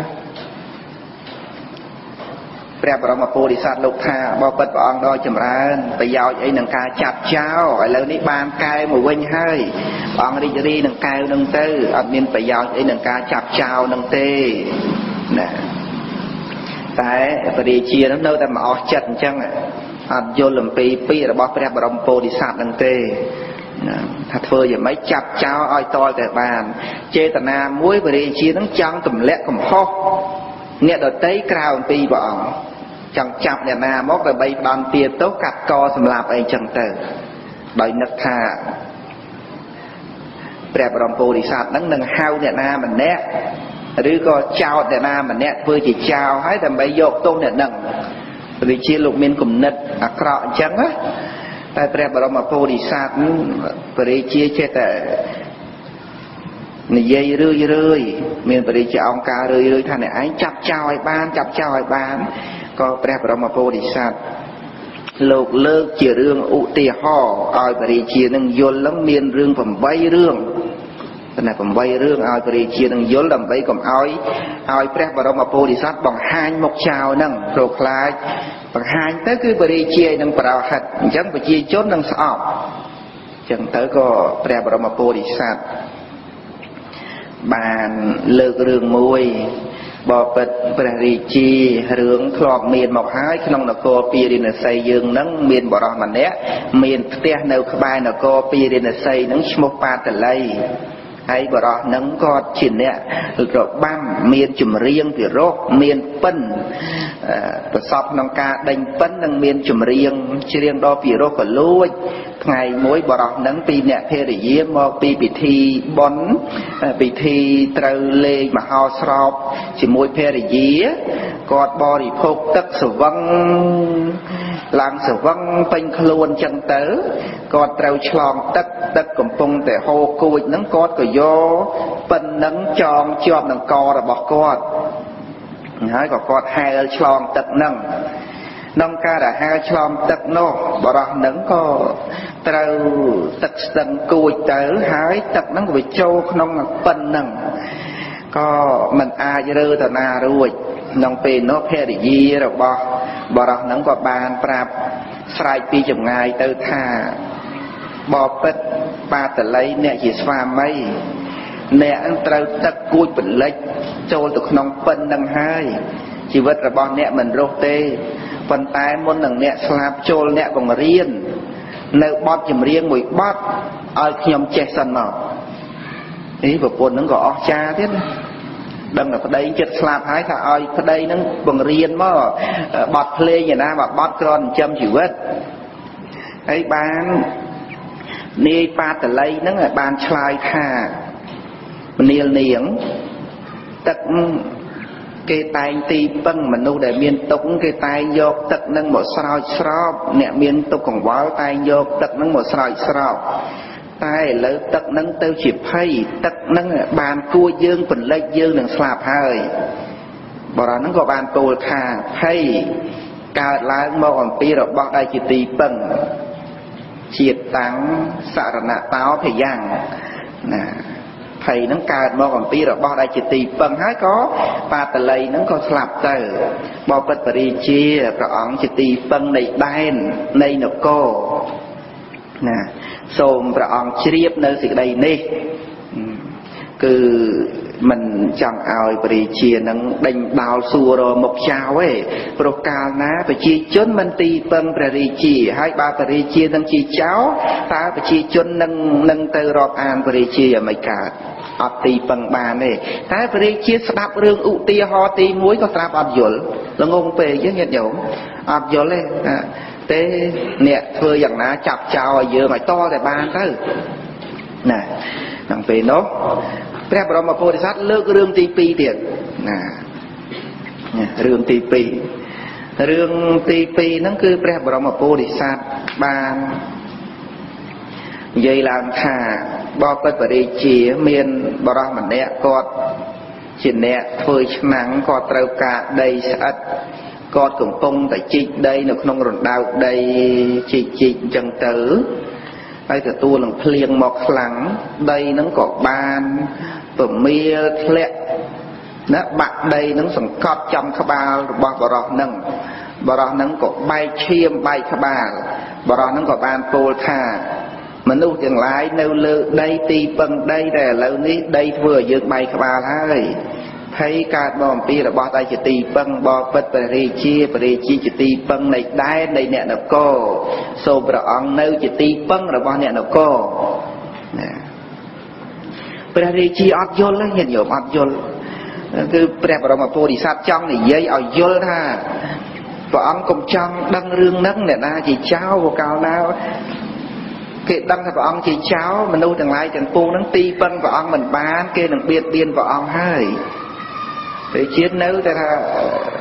ព្រះបរមពុរិស័ទលោកថាបបិទ្ធព្រះអង្គដ៏ចម្រើនប្រយោជន៍អីនឹងការចាប់ចោលឥឡូវនេះបានកែមកវិញហើយព្រះអង្គរីករាយនឹងកែវនឹងទៅអត់មានប្រយោជន៍អីនឹងការចាប់ចោលនឹងទេណាតែព្រះរាជានឹងនៅតែមកអស់ចិត្តអញ្ចឹងអត់យល់អំពីពាក្យរបស់ព្រះបរមពុរិស័ទនឹងទេថាធ្វើយ៉ាងម៉េចចាប់ចោលឲ្យតតែបានចេតនាមួយព្រះរាជានឹងចង់ទម្លាក់កំហុសអ្នកដតីក្រៅអំពីព្រះអង្គចង់ចាប់អ្នកណាមកដើម្បីផ្ដន់ទាទោសកាត់កសម្លាប់អីចឹងទៅដោយនឹកថាព្រះបរមពុរិស័ទនឹងហៅអ្នកណាម្នាក់ឬក៏ចោទអ្នកណាម្នាក់ធ្វើជាចោលហើយដើម្បីយកទោសអ្នកនឹងរិជាលោកមានគំនិតអាក្រក់អញ្ចឹងណាតែព្រះបរមពុរិស័ទបរិជាចេះតែនិយាយរឿយមានបរិជាអង្គការរឿយថាអ្នកឯងចាប់ចោលឲ្យបានក៏ព្រះបរមពុរិស័ទលោកលើកជារឿងឧទាហរណ៍ឲ្យបរិជានឹងយល់នឹងមានរឿង8រឿងតែ8រឿងឲ្យបរិជានឹងយល់ដើម្បីកុំឲ្យព្រះបរមពុរិស័ទបង្ហាញមុខចោលនឹងព្រោះខ្លាចបង្ហាញទៅគឺបរិជានឹងប្រោហិតអញ្ចឹងប្រជាជននឹងស្អប់អញ្ចឹងទៅក៏ព្រះបរមពុរិស័ទបានលើករឿងមួយបបិទ្ធព្រះរាជារឿងធ្លាប់មានមកហើយក្នុងនគរពារាណសីយើងនឹងមានបរិសម្នាក់មានផ្ទះនៅក្បែរនគរពារាណសីនឹងឈ្មោះបាតលីហើយបរិសនឹងគាត់ជាអ្នករបាំមានចម្រៀងពិរោះមានពិនប្រសពក្នុងការដេញពិននឹងមានចម្រៀងច្រៀងដល់ពិរោះក៏លួចថ្ងៃមួយបរិសនឹងពីអ្នកភរិយាមកពីពិធីបុណ្យពិធីត្រូវលេងមហោស្រពជាមួយភរិយាគាត់បរិភោគទឹកស្វឹងឡើងស្វឹងពេញខ្លួនចឹងទៅគាត់ត្រូវឆ្លងទឹកកំពុងតែហូរគួចហ្នឹងគាត់ក៏យកពិនហ្នឹងចងជាប់នឹងករបស់គាត់ហើយក៏គាត់ហែលឆ្លងទឹកហ្នឹងក្នុងការដែលហែលឆ្លងទឹកនោះបរិសហ្នឹងក៏ត្រូវទឹកស្ទឹងគួចទៅហើយទឹកហ្នឹងក៏វាចូលក្នុងពិនហ្នឹងក៏មិនអាចរើតាណារួចក្នុងពេលនោះភរិយារបស់បរិសហ្នឹងក៏បានប្រាប់ស្រែកពីចម្ងាយទៅថាបបិទ្ធបាតលីអ្នកជាស្វាមីអ្នកត្រូវទឹកគួចបលិចចូលទៅក្នុងពិននឹងហើយជីវិតរបស់អ្នកមិនរស់ទេប៉ុន្តែមុននឹងអ្នកស្លាប់ចូលអ្នកបង្រៀននៅបទចម្រៀងមួយបទឲ្យខ្ញុំចេះសិនមកនេះប្រពន្ធនឹងក៏អស្ចារ្យទៀតណាដឹងតែប្តីចិត្តស្លាប់ហើយថាឲ្យប្តីនឹងបង្រៀនមកបទភ្លេងឯណាមកបទក្រនចិញ្ចឹមជីវិតហើយបាននាយបាតលីហ្នឹងបានឆ្លើយថាមនាលនាងទឹកគេតែងទីពឹងមនុស្សដែលមានទុក្ខគេតែងយកទឹកហ្នឹងមកស្រោចស្រពអ្នកមានទុក្ខកង្វល់តែងយកទឹកហ្នឹងមកស្រោចស្រពតែឥឡូវទឹកហ្នឹងទៅជាភ័យទឹកហ្នឹងបានគួចយើងពន្លិចយើងនឹងស្លាប់ហើយបរិសហ្នឹងក៏បានពោលថាភ័យកើតឡើងមកអំពីរបស់ដែលជាទីពឹងជាតិតាំងសរណតោភយ៉ាងណាភ័យហ្នឹងកើតមកអំពីរបស់ដែលជាទីពឹងហើយក៏បាតលីហ្នឹងក៏ស្លាប់ទៅបបិទ្ធបរិជាព្រះអង្គជាទីពឹងនៃដែននៃនគរណាសូមព្រះអង្គជ្រាបនៅសេចក្តីនេះគឺមិនចង់ឲ្យបរិជានឹងដេញដោលសួររមុខចោលទេព្រោះកាលណាប្រជាជនមិនទីពឹងព្រះរាជាហើយបើបរិជានឹងជាចោលតើប្រជាជននឹងទៅរាប់អានបរិជាយ៉ាងម៉េចកើតអត់ទីពឹងបានទេតែបរិជាស្ដាប់រឿងឧទាហរណ៍ទី1ក៏ស្ដាប់អត់យល់ល្ងងពេកយើងញាតិញោមអត់យល់ទេអ្នកធ្វើយ៉ាងណាចាប់ចោលឲ្យយើងឲ្យតតែបានទៅណាក្នុងពេលនោះព្រះបរមពុរិស័ទលើករឿងទី2ទៀតណារឿងទី2រឿងទី2ហ្នឹងគឺព្រះបរមពុរិស័ទបាននិយាយឡើងថាបបិទ្ធបរិជាមានបរិសម្នាក់គាត់ជាអ្នកធ្វើឆ្នាំងគាត់ត្រូវការដីស្អិតគាត់កំពុងតែជីកដីនៅក្នុងរណ្ដៅដីជីកអញ្ចឹងទៅហើយទទួលនឹងភ្លៀងមកខ្លាំងដីហ្នឹងក៏បានពមៀលធ្លាក់ណាបាក់ដីហ្នឹងសង្កត់ចំក្បាលរបស់បរិសហ្នឹងក៏បែកឈាមបែកក្បាលបរិសហ្នឹងក៏បានពោលថាមនុស្សទាំងឡាយនៅលើដីទីពឹងដីតែឥឡូវនេះដីធ្វើឲ្យយើងបែកក្បាលហើយភ័យកើតមកអំពីរបស់ដែលជាទីពឹងបបិទ្ធព្រះរាជាជាទីពឹងនៃដែននៃអ្នកនគរសូមព្រះអង្គនៅជាទីពឹងរបស់អ្នកនគរណាព្រះរាជាអត់យល់ទេញាតិញោមអត់យល់គឺព្រះបរមពុរិស័ទចង់និយាយឲ្យយល់ថាព្រះអង្គកុំចង់ដឹងរឿងហ្នឹងអ្នកណាជាចៅវកាលណាគេដឹងថាព្រះអង្គជាចៅមនុស្សទាំងឡាយទាំងពួងហ្នឹងទីពឹងព្រះអង្គមិនបានគេនឹងបៀតបៀនព្រះអង្គហើយព្រះជាតិនៅតែថា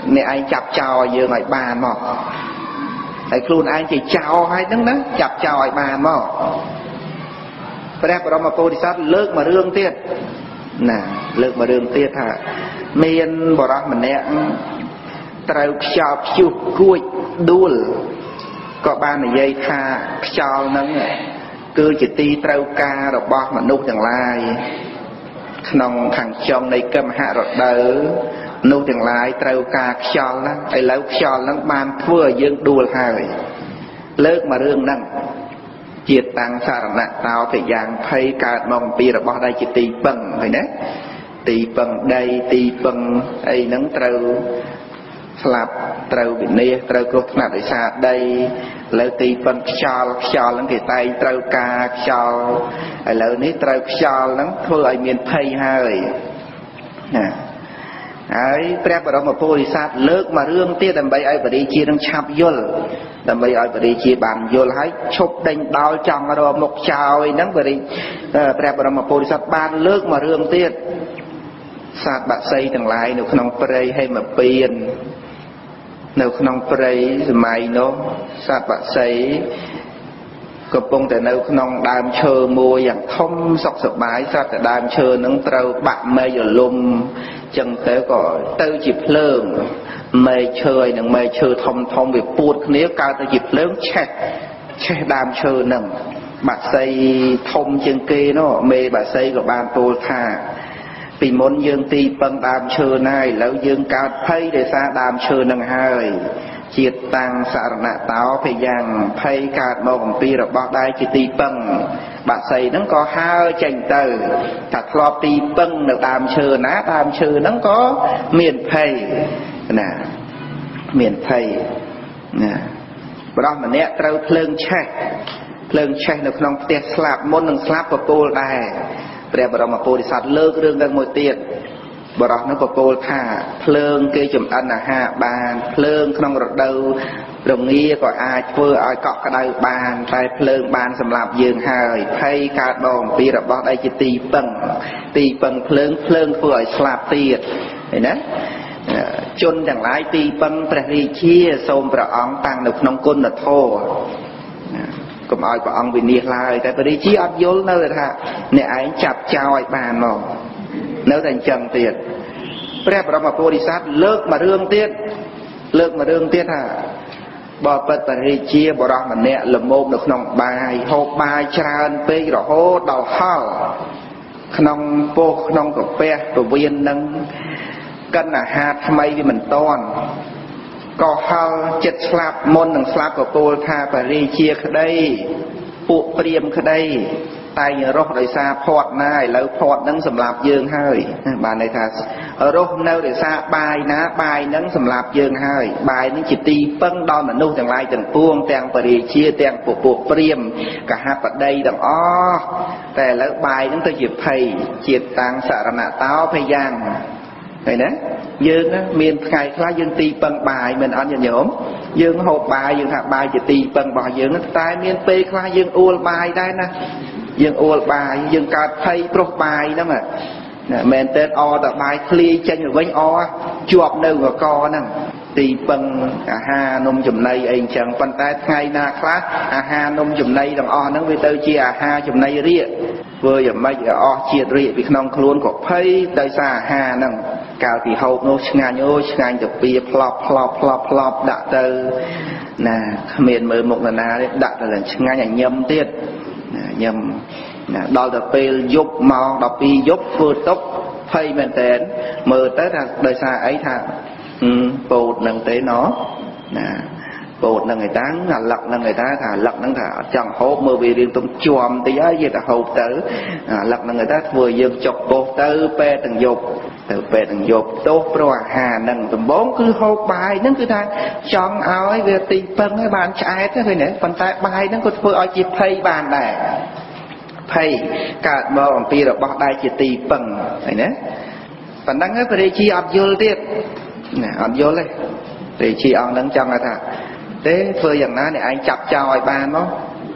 អ្នកឯងចាប់ចោលយើងឲ្យបានមកហើយខ្លួនឯងជាចោលហើយហ្នឹងណាចាប់ចោលឲ្យបានមកព្រះបរមពុទ្ធិសត្វលើកមករឿងទៀតណាលើកមករឿងទៀតថាមានបរិសម្នាក់ត្រូវខ្យល់ព្យុះគួចដួលក៏បាននិយាយថាខ្យល់ហ្នឹងគឺជាទីត្រូវការរបស់មនុស្សទាំងឡាយក្នុងខាងចុងនៃកមហរដូវមនុស្សទាំងឡាយត្រូវការខ្យល់ណាឥឡូវខ្យល់ហ្នឹងបានធ្វើឲ្យយើងដួលហើយលើកមករឿងហ្នឹងជាតាំងសារណៈតោទៅយ៉ាងភ័យកើតមកអំពីរបស់ដែលជាទីពឹងឃើញទេទីពឹងដីទីពឹងអីហ្នឹងត្រូវស្លាប់ត្រូវវិនាសត្រូវគ្រោះថ្នាក់ដោយសារដីឥឡូវទីពឹងខ្យល់ហ្នឹងគេតែងត្រូវការខ្យល់ឥឡូវនេះត្រូវខ្យល់ហ្នឹងធ្វើឲ្យមានភ័យហើយណាហើយព្រះបរមពុទ្ធិសត្វលើកមករឿងទៀតដើម្បីឲ្យបរិជានឹងឆាប់យល់ដើម្បីឲ្យបរិជាបានយល់ហើយឈប់ដេញដោលចង់រកមុខចោលហ្នឹងព្រះបរមពុទ្ធិសត្វបានលើកមករឿងទៀតសត្វបក្សីទាំងឡាយនៅក្នុងព្រៃហេមពៀននៅក្នុងព្រៃសម័យនោះសត្វបក្សីកំពុងតែនៅក្នុងដើមឈើមួយយ៉ាងធំសុខសប្បាយសត្វតែដើមឈើនឹងត្រូវបាក់មែករលំចឹងទៅក៏ទៅជាភ្លើងមែកឈើហើយនឹងមែកឈើធំវាពួតគ្នាកើតទៅជាភ្លើងឆេះដើមឈើនឹងបក្សីធំជាងគេនោះមេបក្សីក៏បានពោលថាពីមុនយើងទីពឹងដើមឈើណាឥឡូវយើងកើតភ័យដោយសារដើមឈើនឹងហើយជាតិតាំងសារណៈតោភយ៉ាងភ័យកើតមកអំពីរបស់ដែលជាទីពឹងបក្សីហ្នឹងក៏ហើរចេញទៅថាធ្លាប់ទីពឹងនៅដើមឈើណាដើមឈើហ្នឹងក៏មានភ័យណាមានភ័យណាបរិសម្នាក់ត្រូវភ្លើងឆេះនៅក្នុងផ្ទះស្លាប់មុននឹងស្លាប់ពពោលដែរព្រះបរមពុទ្ធិសត្វលើករឿងហ្នឹងមួយទៀតបរោះនោះក៏ពោលថាភ្លើងគេចម្អិនអាហារបានភ្លើងក្នុងរដូវរងាក៏អាចធ្វើឲ្យកក់ក្ដៅបានតែភ្លើងបានសម្រាប់យើងហើយភ័យកើតមកអំពីរបស់ដែលជាទីពឹងភ្លើងធ្វើឲ្យស្លាប់ទៀតឃើញណាជនទាំងឡាយទីពឹងព្រះរាជាសូមព្រះអង្គតាំងនៅក្នុងគុណធម៌កុំឲ្យព្រះអង្គវិនិច្ឆ័យឡើយតែព្រះរាជាអត់យល់នៅថាអ្នកឯងចាប់ចោលឲ្យបានមកនៅតែអញ្ចឹងទៀតព្រះបរមពុទ្ធិសត្វលើកមករឿងទៀតថាបើពិតព្រះរាជាបរោះម្នាក់លមោបនៅក្នុងបាយហូបបាយច្រើនពេករហូតដល់ហល់ក្នុងពោះក្នុងកាពះពវៀននឹងកិនអាហារថ្មីវាមិនតាន់ក៏ហល់ចិត្តស្លាប់មុននឹងស្លាប់ក៏ពោលថាព្រះរាជាក្តីពួកព្រាហ្មណ៍ក្តីតែរស់ដោយសារផាត់ណាឥឡូវផាត់នឹងសម្រាប់យើងហើយបានន័យថារស់នៅដោយសារបាយណាបាយនឹងសម្រាប់យើងហើយបាយនឹងជាទីពឹងដល់មនុស្សទាំងឡាយទាំងពួងទាំងបរិជាទាំងពួកព្រាហ្មណ៍កហបតីទាំងអស់តែឥឡូវបាយនឹងទៅជាភ័យជាតិតាំងសារណៈតោភ័យយ៉ាងឃើញណាយើងមានថ្ងៃខ្លះយើងទីពឹងបាយមិនអត់ញញោមយើងហូបបាយយើងថាបាយជាទីពឹងរបស់យើងតែមានពេលខ្លះយើងអួលបាយដែរណាយើងអួលបាយយើងកើតភ័យព្រោះបាយហ្នឹងមែនតើអតបាយធ្លាយចេញទៅវិញជាប់នៅកកហ្នឹងទីពឹងអាហារនំចំណីអីអញ្ចឹងប៉ុន្តែថ្ងៃណាខ្លះអាហារនំចំណីទាំងអស់ហ្នឹងវាទៅជាអាហារចំណីរាគធ្វើយ៉ាងម៉េចឲ្យអស់ជាតិរាគពីក្នុងខ្លួនក៏ភ័យដោយសារអាហារហ្នឹងកាលពីហូបនោះឆ្ងាញ់ឆ្ងាញ់ទៅពីផ្លប់ដាក់ទៅណាគ្មានមើលមុខណាទេដាក់ទៅឆ្ងាញ់ឲ្យញឹមទៀតញឹមណាដល់ទៅពេលយប់ម៉ោង12យប់ធ្វើតុកភ័យមែនតើមើលទៅថាដោយសារអីថាពោតនឹងទេណោះណាពោតនឹងឯតាអាលឹកនឹងឯតាថាអាលឹកនឹងថាអត់ចង់ហូបមើលវារៀងទំជាប់តិចហើយយើងតែហូបទៅអាលឹកនឹងឯតាធ្វើយើងចុកពោះទៅពេទ្យទាំងយប់ទោសព្រោះអាហារនឹងដំបូងគឺហូបបាយនឹងគឺថាចង់ឲ្យវាទីពឹងឲ្យបានឆ្អែតឃើញទេប៉ុន្តែបាយនឹងក៏ធ្វើឲ្យជាភ័យបានដែរភ័យកើតមកអំពីរបស់ដែលជាទីពឹងឃើញទេប៉ុណ្ណឹងព្រះរាជាអត់យល់ទៀតណាអត់យល់ទេព្រះរាជាអង្គនឹងចង់ថាទេធ្វើយ៉ាងណាអ្នកឯងចាប់ចោលឲ្យបានមក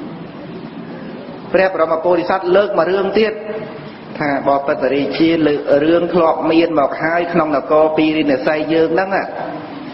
ព្រះបរមពុទ្ធិសត្វលើកមករឿងទៀតថាបបិទ្ធរាជាលើករឿងធ្លាប់មានមកហើយក្នុងនគរពីរិណស័យយើងហ្នឹង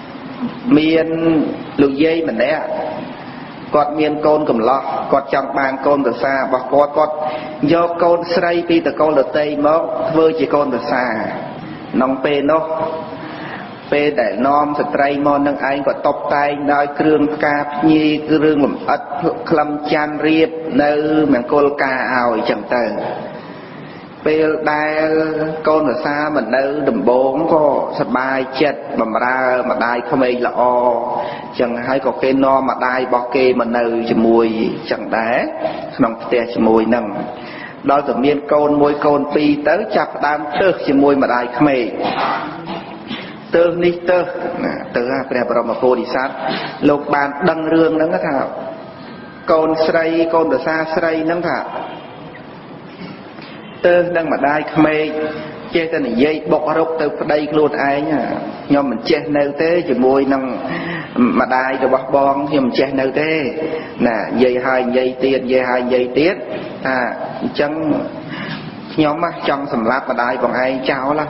miền lục dây mình đấy quạt miền côn cầm lọ quạt trong bàn côn từ xa và quạt do côn sray pi từ côn từ tây mốc vơi chỉ côn từ xa nòng pe nó pe để nom sợi trai mòn nâng anh quạt tóc tay đôi kêu cà nhi kêu làm ớt khăm chan riệp nơi mảng côn cà ảo chẳng tờ pe đai côn từ xa mình nơi đầm bốn có sập bài chật bầm ra mà đai không ai là o chẳng hay có cái no mà đai bỏ kê mà nơi cho mùi chẳng đá nòng te cho mùi nâng đôi từ miền côn môi côn pi tới chặt đam tơ cho mùi mà đai không ai tơ ní tơ tơ à bè bờ mà cô đi sát lục bàn đăng rương nâng thảo côn sray côn từ xa sray nâng thảo tơ đang mà đai không ai che tên này dây bọc rốc từ đây luôn ai nhá nhưng mình che nêu thế chỉ môi năng mà đai cho bọc bon nhưng mình che nêu thế nè dây hai dây tiết chân nhóm á trong sầm lát mà đai còn ai cháu là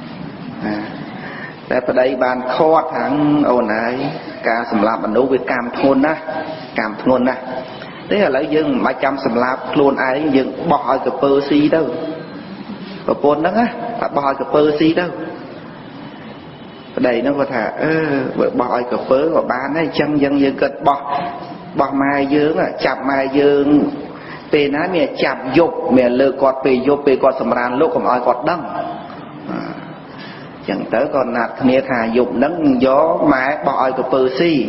tại ở đây bàn kho thằng ồn ấy cả sầm lát mà nấu với cam thôn á thế là lấy dương mà trăm sầm lát luôn ai dương bỏ cái pơ xí đâu và bốn đó á bỏ cái pơ xí đâu đây nó có thà bỏ cái pơ và bán ấy chân dân dương cất bỏ mai dương chạm mai dương pe ná mẹ chạm dục mẹ lơ quạt pe quạt sầm ran lúc còn ai quạt đắng chẳng tới còn nạt mẹ thà dục nắng gió mái bỏ cái pơ xí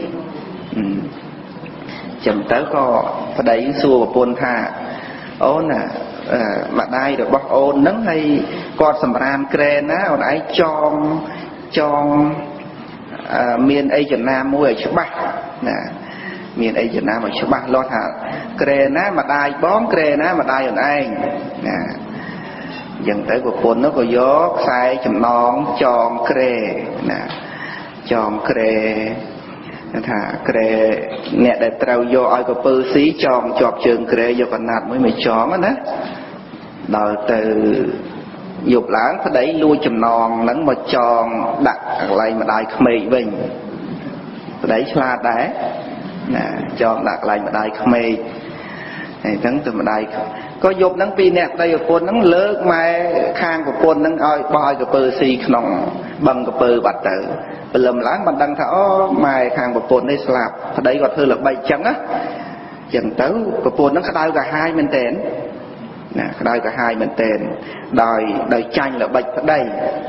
chẳng tới có đấy xua và buồn thà ôn mà đai được bóc ôn nắng hay con sầm ran kre ná ôn ấy cho miền ấy Việt Nam mua ở chỗ bắc nè miền ấy Việt Nam ở chỗ bắc lo thà kre ná mà đai bón kre ná mà đai ôn anh nè dần tới của buồn nó có gió sai chầm nón tròn kre nè tròn kre thà kre nè để trao vô ai có pơ xí tròn chọp trường kre vô còn nạt mới tròn á đời từ dục lãng phải đẩy lui chùm non lẫn mà tròn đặt lại mà đai khmei bình đẩy la đá nè tròn đặt lại mà đai khmei này thắng từ mà đai có dục nắng pi nè đây của con nắng lớn mai khang của con nắng oi boi của pơ xí nòng bằng của pơ bạch tử lầm láng mình đang thở mai khang của con đây slap phải đẩy gọi thư là bay trắng á dần tới của con nó đai cả hai bên tên nè đai cả hai bên tên đòi tranh là bạch ở đây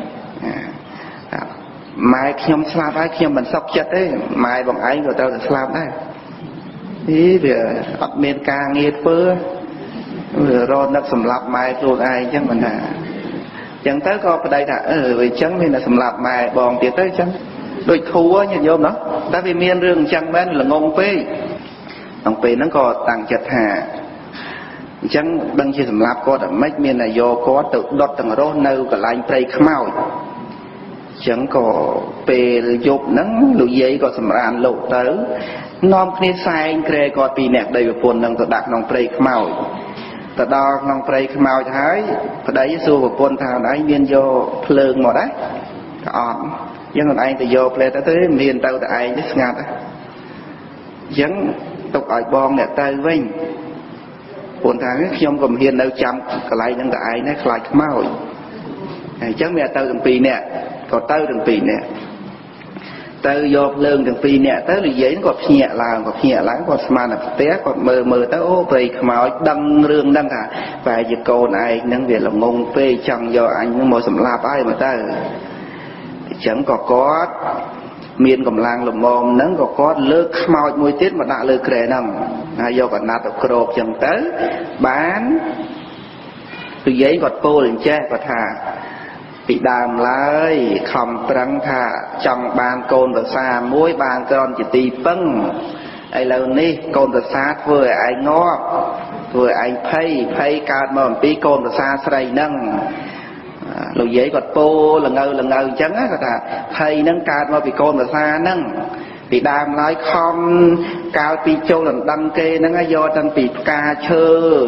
mai nhom slap ấy khi mình sốc chết đấy mai bằng ấy rồi tao là slap đấy ý về ở miền ca nghe phơ rồi nó sầm lạp mai luôn ai chứ mình chẳng tới có ở đây là vì chẳng nên là sầm lạp mai bòn tiệt tới chẳng đôi thua như vô đó tại vì miền rừng chẳng bên là ngông phê ngông phê nó có tăng chật hà chẳng đăng chi sầm lạp có mấy miền là vô có tự đốt từng rô nâu cả lại play khmau chẳng có về dục nắng lụi giấy có sầm ran lộ tới non kia sai kề có pi nẹt đầy buồn đang tự đặt non play khmau ta đo non play khmau thái ở đấy xua của buồn thằng đấy miền vô phơi mà đấy còn nhưng còn anh thì vô play tới miền tàu tại anh rất ngạt vẫn tục ở bom nẹt tay vinh buồn thằng nhom cầm hiền đâu chăm cái lại những cái này lại khmau chắc mẹ tàu từng pi nẹt còn tàu từng pi nẹt tàu vô lương từng pi nẹt tới là giấy còn nhẹ là còn smart là té còn mờ tới ô về khmau đăng rương đăng cả và giờ cô này nâng việc là ngông phê chẳng do anh mua sắm lạp ai mà ta chẳng có miền cầm lang lùm mồm nâng có lơ khmau mùi tiết mà đã lơ kề nằm do còn nạt được cột chẳng tới bán từ giấy còn cô lên che và thà bị đàm lại khom trắng thà trong bàn côn và xa muối bàn con chỉ tì phân ai lâu ní côn và xa vừa anh ngó vừa anh phay card mà tí côn và xa sray nâng lùi giấy còn cô là ngơ chấn á thà phay nâng card mà bị côn và xa nâng bị đàm lại khom cao pi châu lần đăng kê nâng do đăng bị ca chơ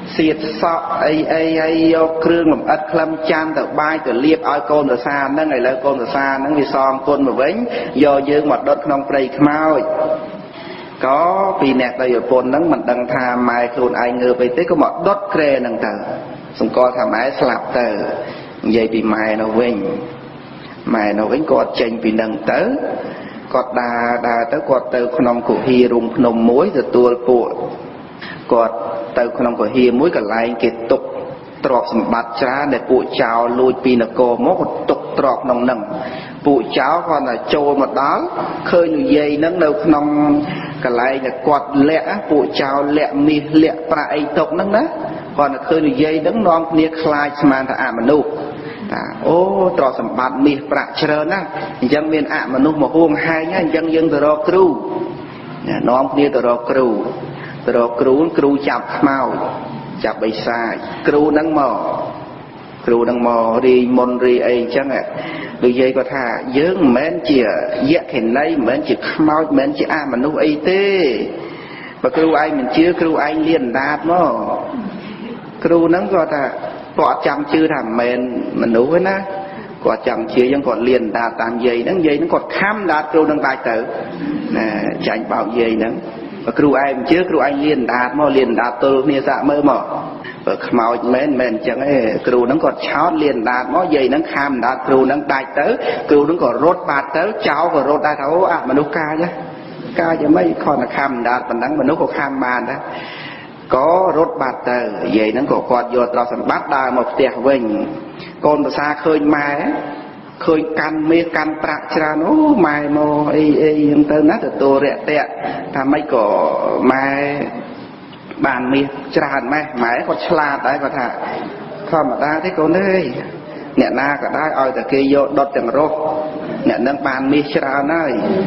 เสียดสอบไอ้ยกเครื่องลำอัดคลำจานแต่ใบแต่เรียบเอาโกนแต่ซานั่งไงแล้วโกนแต่ซานั่งมีซองโกนมาเว้นยอยืงหมดดดขนมเปรย์ขมาวก็ปีแนกได้ยปนนั่งมันดังทาไม้โคลนไอเงือไปเต้ก็หมดดดเครนังเตอสมกอทำไม้สลับเตอใหญ่ปีไม้เราเว้นไม้เราเว้นกอดเจงปีนังเตอกอดดาเตอกอดเตอขนมกุฮีรุมขนมมุ้ยแต่ตัวปวดกอดเตอขนมกุฮีมุ้ยกับลายเกตตกตรอกสมบัติจ้าในปูเจ้าลุยปีนโกมกตกตรอกนองนังปูเจ้าก่อนน่ะโจมาด้าเคยอยู่เย่นั่งเดินนองกับลายเนี่ยกอดเละปูเจ้าเละมีเละปลาไอตกนั่งนะก่อนเคยอยู่เย่นั่งนองเนี่ยคลายสมานตะอามนุษย์โอ้ตรอกสมบัติมีประเชิญนะยังมีอามนุษย์มาห่วงหายเนี่ยยังตรอกครูน้องเนี่ยตรอกครูจับเมาจับใบทรายครูนั่งหมอรีมนรีไอจังโดยยัยก็ท่าเยอะเหมือนเจี๋ยแยกเห็นไรเหมือนจีเมาเหมือนจีอามนุษย์ไอเต้ปะครูไอเหมือนเชื้อครูไอเลี้ยนดาบเนาะครูนั่งก็ท่าปอดจำชื่อทำเหมือนมนุษย์นะก็จำชื่อยังกอดเลี้ยนดาตามยัยนั่งกอดข้ามดาครูนั่งตายเต๋อใจเบายัยนั่งครูไอมันเชื่อครูไอเลี้ยนดาหม้อเลี้ยนดาตัวเนี่ยสะเมื่อหม้อขมาวแม่นจังครูนั่งกอดเช้าเลี้ยนดาหม้อใหญ่นั่งข้ามดาครูนั่งตายเต๋อครูนั่งกอดรถบาดเต๋อเจ้าก็รถได้เท่ามนุษย์กาจ้ะกาจะไม่คอนข้ามดาปันนังมนุษย์ก็ข้ามบานนะก็รถบาดเต๋อใหญ่นั่งกอดโยตรสัมบัติได้หมดเตียเวงโกนภาษาเคยมาเคยกันเมีกันประชาโน้ไม้โมยังเติมนัดตัวเระเตะทำไม่ก่อไม้บานมีจานไหมหมายก็ฉลาดได้ก็ท่าข้อมาได้ที่คนเลยเนี่ยนาก็ได้เอาแต่เกยโยดดจังรกเนี่ยนั่งบานมีจานได้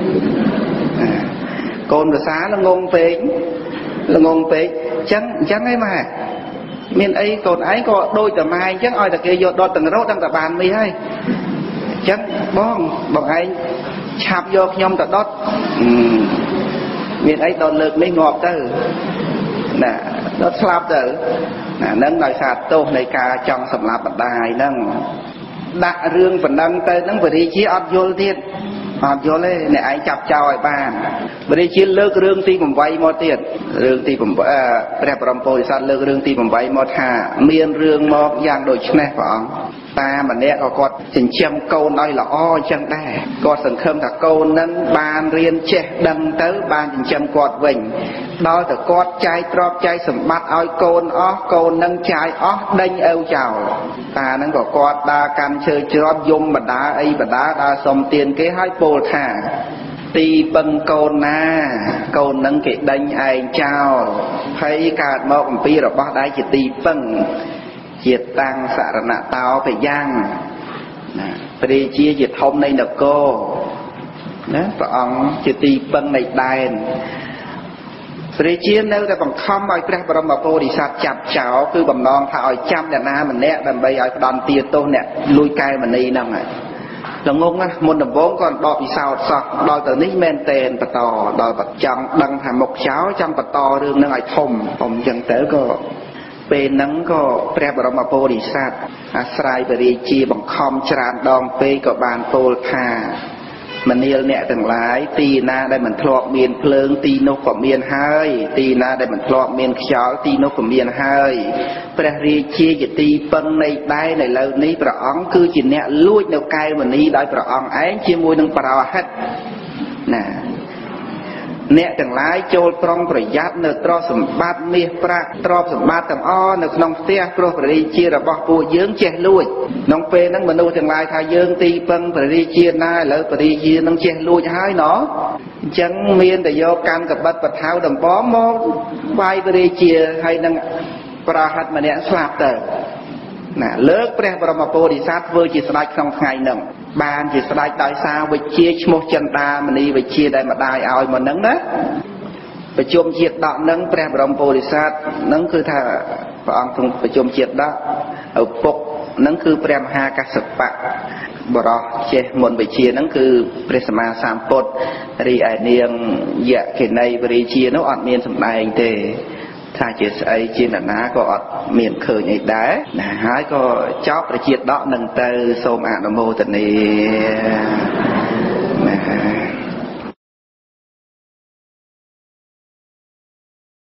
โกนภาษาละงงเป็งจังไงมาเมียนไอ้โกนไอ้ก็โดยแต่ไม้จังเอาแต่เกยโยดดจังรกตั้งแต่บานมีให้จังบอกไอ้ฉับโยกยมแต่ดดมีไอ้ตอนเลิกไม่งอบเตอน่ะดดสลับเตอนั่งหน่อยสาดโตในกาจังสำหรับบัดได้นั่งด่าเรื่องฝันดังเตอนั่งบริชี้อัดโยลเทียนอัดโยลเลยเนี่ยไอ้จับเจ้าไอ้บ้านบริชี้เลิกเรื่องที่ผมไว้หมดเทียนเรื่องที่ผมแปรปรำโพธิสัตว์เลิกเรื่องที่ผมไว้หมดหาเมียนเรื่องมอกอย่างโดยชนะของตามันเนี่ยก็กอดสินเชียมโกนน้อยละอ้อจังได้กอดสังเคมถ้าโกนนั้นบานเรียนเชะดังเต๋อบานสินเชียมกอดเว่งน้อยแต่กอดใจตรอบใจสมบัติเอาโกนอ้อโกนนั่งใจอ้อดังเอวเจ้าตานั้นก็กอดดากันเชยจรอบยมบดาไอบดาดาสมเตียนเกให้โปลท่าตีปังโกนนาโกนนั่งเกดังไอเจ้าให้การมองปีเราบ้าได้จะตีปังเจียตังสารณะเตาไปย่างปริเชียจิตทมในนกโกนะพระองค์จิตีปังในแดนปริเชียเนื้อแต่บังคับไอ้พระบรมโพธิสัตว์จับเจ้าคือบำนองถ้าเอาจำเนี่ยนะมันเนี่ยดันไปไอ้ดอนเตียโตเนี่ยลุยไกลมันนี่นั่งไงเรางงนะมนต์ดำวงก่อนดอกอีสาวสอกดอยตัวนี้แมนเตนปะตอดอยปะจังดังหาหมกเช้าจำปะตอเรื่องนั่งไอ้ทมผมจังเต๋อก็เป็นนังก็แปรบรมโพธิสัตว์อาศัยบริจีบังคอมจรานดองเปก็บานโพลคามันเนียเนี่ยต่างหลายตีนาได้เหมือนทลอกเมียนเพลิงตีนกกับเมียนเฮยตีนาได้เหมือนทลอกเมียนเขียวตีนกกับเมียนเฮยแปรบริจีจะตีปังในได้ในเหล่านี้พระองค์คือจิตเนี่ยลุยแนวไกลวันนี้ได้พระองค์ไอ้เชี่ยมวยนังปราหัดน่ะเนี่ยต่างหลายโจลปรองประหยัดเนื้อตรอสมบัติมีพระตรอสมบัติต่างอ้อเนื้อน้องเสียโปรปริจีระบอกปูเยื้องเจลุยน้องเปนั่งมนุษย์ต่างหลายทายเยื้องตีปังปริจีน่าแล้วปริจีน้องเจลุยให้เนาะจังเมียนแต่โยกันกับบัดปัดเท้าดังป้อมมองใบปริจีให้นั่งปราหัดมาเนี่ยสลับเตอน่ะเลิกแปรบรมโพธิสัตว์เวอร์จิตสลายคลองไงหนึ่งบานจิตสลายตายซาวิเชียชโมจันตามันนี่วิเชียได้มาได้เอามานั่งนะประชุมเจียดดอกนั่งแปรบรมโพธิสัตว์นั่งคือถ้าพระองค์ทรงประชุมเจียดดอกเอาปกนั่งคือแปรมหากัสปะบรอเชมนวิเชียนั่งคือเปรสมาสามปดรีไอเนียงเยะเขนในบริเชียนั่งอ่อนเมียนสมัยเตថាជាស្អីជាអ្នកណាក៏អត់មានឃើញអីដែរណាហើយក៏ចប់ប្រជាដកនឹងទៅសូមអនុមោទនា